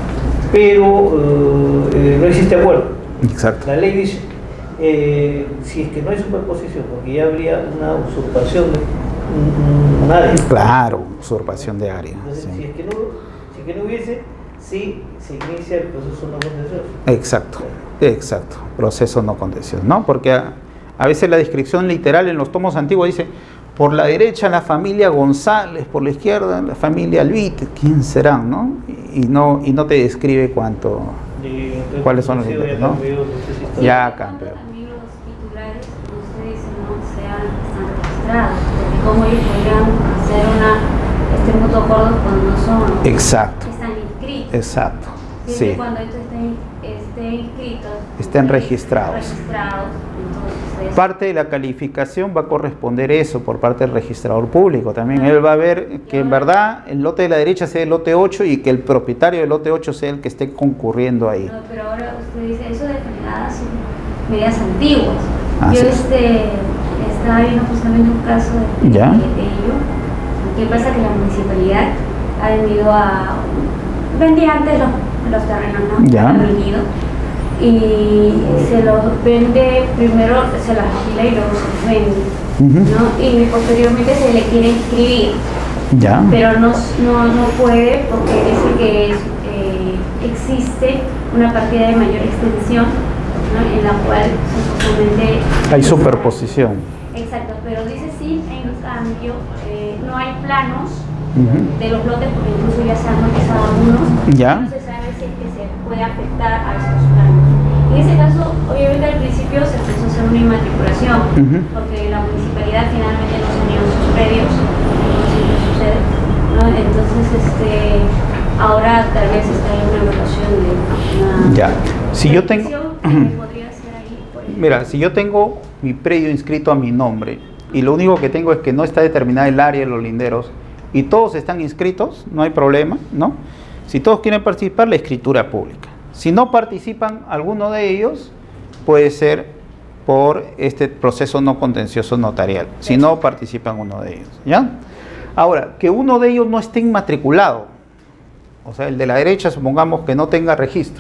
pero no existe acuerdo. Exacto. La ley dice, si es que no hay superposición, porque ya habría una usurpación de un área. Claro, usurpación de área. Entonces, Sí. si es que no hubiese, sí se inicia el proceso no contencioso. Exacto, exacto, proceso no contencioso, ¿no? Porque a veces la descripción literal en los tomos antiguos dice, por la derecha la familia González, por la izquierda la familia Albite, ¿quién serán, no? Y no te describe cuánto, cuáles son los intereses, ¿no? Ya cambió. También los titulares, como usted dice, no están registrados, porque como ellos podrían hacer un mutuo acuerdo cuando no son, Exacto. están inscritos. Exacto, Siempre sí. cuando estos estén inscritos, Estén registrados. Entonces, Parte de la calificación va a corresponder eso por parte del registrador público. También él va a ver que en verdad el lote de la derecha sea el lote 8 y que el propietario del lote 8 sea el que esté concurriendo ahí. no, pero ahora usted dice eso de fregadas son medidas antiguas. Así Yo es. estaba viendo justamente un caso de ¿Ya? ello. ¿Qué pasa? Que la municipalidad ha venido a vendía antes los terrenos, ¿no? ¿Ya? Han venido y se los vende, primero se los alquila y luego se los vende, ¿no? Y posteriormente se le quiere inscribir, ¿Ya? pero no puede porque dice que existe una partida de mayor extensión, ¿no? En la cual supuestamente Hay superposición. Exacto, pero dice sí, en cambio no hay planos de los lotes porque incluso ya se han notizado algunos. ¿Ya? No se sabe si es que se puede afectar a esos planos. En ese caso, obviamente al principio se empezó a hacer una inmatriculación porque la municipalidad finalmente no tenía sus predios, como siempre sucede, ¿no? Entonces, ahora tal vez está en una evaluación de una Ya. Si yo tengo, podría ser ahí, por ejemplo. mira, si yo tengo mi predio inscrito a mi nombre y lo único que tengo es que no está determinada el área de los linderos y todos están inscritos, no hay problema, ¿no? Si todos quieren participar, la escritura pública. Si no participan alguno de ellos, puede ser por este proceso no contencioso notarial, si no participan uno de ellos, ¿ya? Ahora, que uno de ellos no esté inmatriculado, o sea, el de la derecha, supongamos que no tenga registro,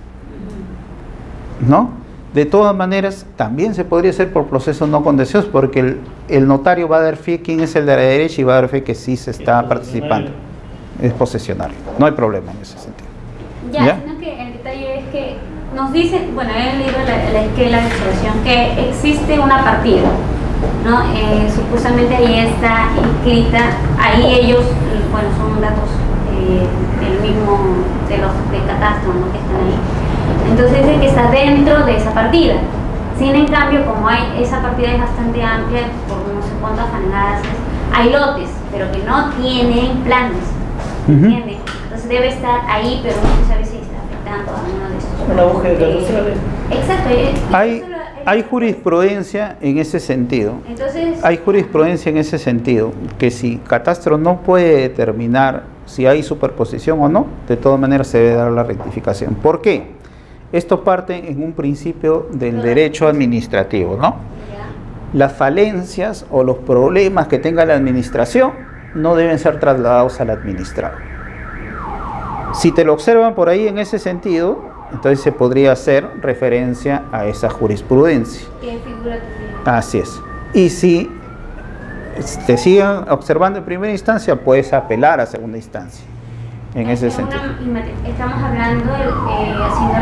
¿no? De todas maneras, también se podría hacer por proceso no contencioso, porque el notario va a dar fe quién es el de la derecha y va a dar fe que sí se está participando. Es posesionario, no hay problema en ese sentido. Ya, sino que el detalle es que nos dicen, bueno, he leído la esquela de expresión, que existe una partida, ¿no? Supuestamente ahí está inscrita, ahí ellos, bueno, son datos del mismo, de los de catastro, ¿no? Que están ahí. Entonces dice que está dentro de esa partida. Sin en cambio, como esa partida es bastante amplia, por no sé cuántas fanegadas hay lotes, pero que no tienen planos, ¿entiendes? Entonces debe estar ahí, pero no se sabe si está afectando a uno de estos. Una búsqueda catastrales. Exacto. Hay jurisprudencia en ese sentido. Entonces, Hay jurisprudencia en ese sentido, que si catastro no puede determinar si hay superposición o no, de todas maneras se debe dar la rectificación. ¿Por qué? Esto parte en un principio del derecho administrativo, ¿no? Las falencias o los problemas que tenga la administración no deben ser trasladados al administrado. Si te lo observan por ahí en ese sentido, entonces se podría hacer referencia a esa jurisprudencia. ¿qué figura tendría? Así es. Y si te siguen observando en primera instancia, puedes apelar a segunda instancia. En ese sentido. Estamos hablando haciendo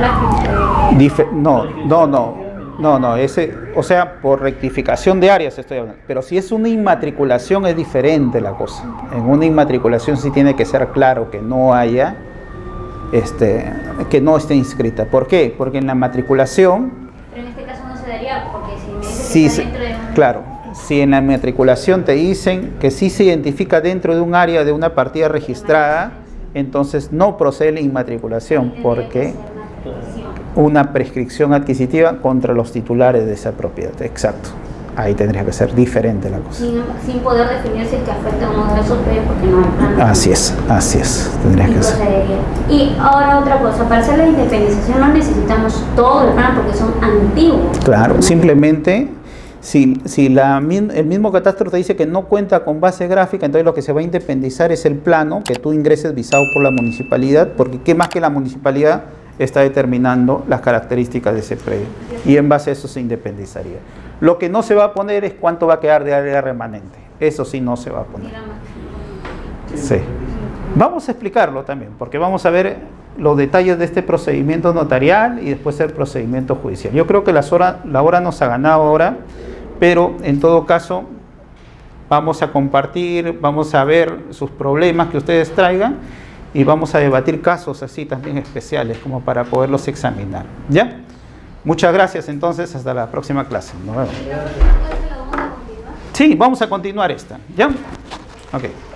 la o sea, por rectificación de áreas estoy hablando. Pero si es una inmatriculación es diferente la cosa. En una inmatriculación sí tiene que ser claro que no haya, que no esté inscrita. ¿Por qué? Porque en la matriculación, pero en este caso no se daría, porque si me dice que sí, está dentro de un... claro, si en la matriculación te dicen que sí se identifica dentro de un área de una partida registrada, entonces no procede la inmatriculación, porque una prescripción adquisitiva contra los titulares de esa propiedad. Exacto. Ahí tendría que ser diferente la cosa. Sin poder definir si es que afecta a uno de esos predios porque no hay plan. Así es. Tendría que ser. Y ahora otra cosa, para hacer la independización no necesitamos todo el plan porque son antiguos. Claro, simplemente si el mismo catastro te dice que no cuenta con base gráfica, entonces lo que se va a independizar es el plano que tú ingreses visado por la municipalidad, porque qué más que la municipalidad está determinando las características de ese predio. Y en base a eso se independizaría. Lo que no se va a poner es cuánto va a quedar de área remanente. Eso sí no se va a poner. Sí. Vamos a explicarlo también, porque vamos a ver los detalles de este procedimiento notarial y después el procedimiento judicial. Yo creo que la hora nos ha ganado ahora, pero en todo caso vamos a compartir, vamos a ver sus problemas que ustedes traigan y vamos a debatir casos así también especiales como para poderlos examinar. ¿Ya? Muchas gracias entonces, hasta la próxima clase. Nos vemos. Sí, vamos a continuar esta. ¿Ya? Ok.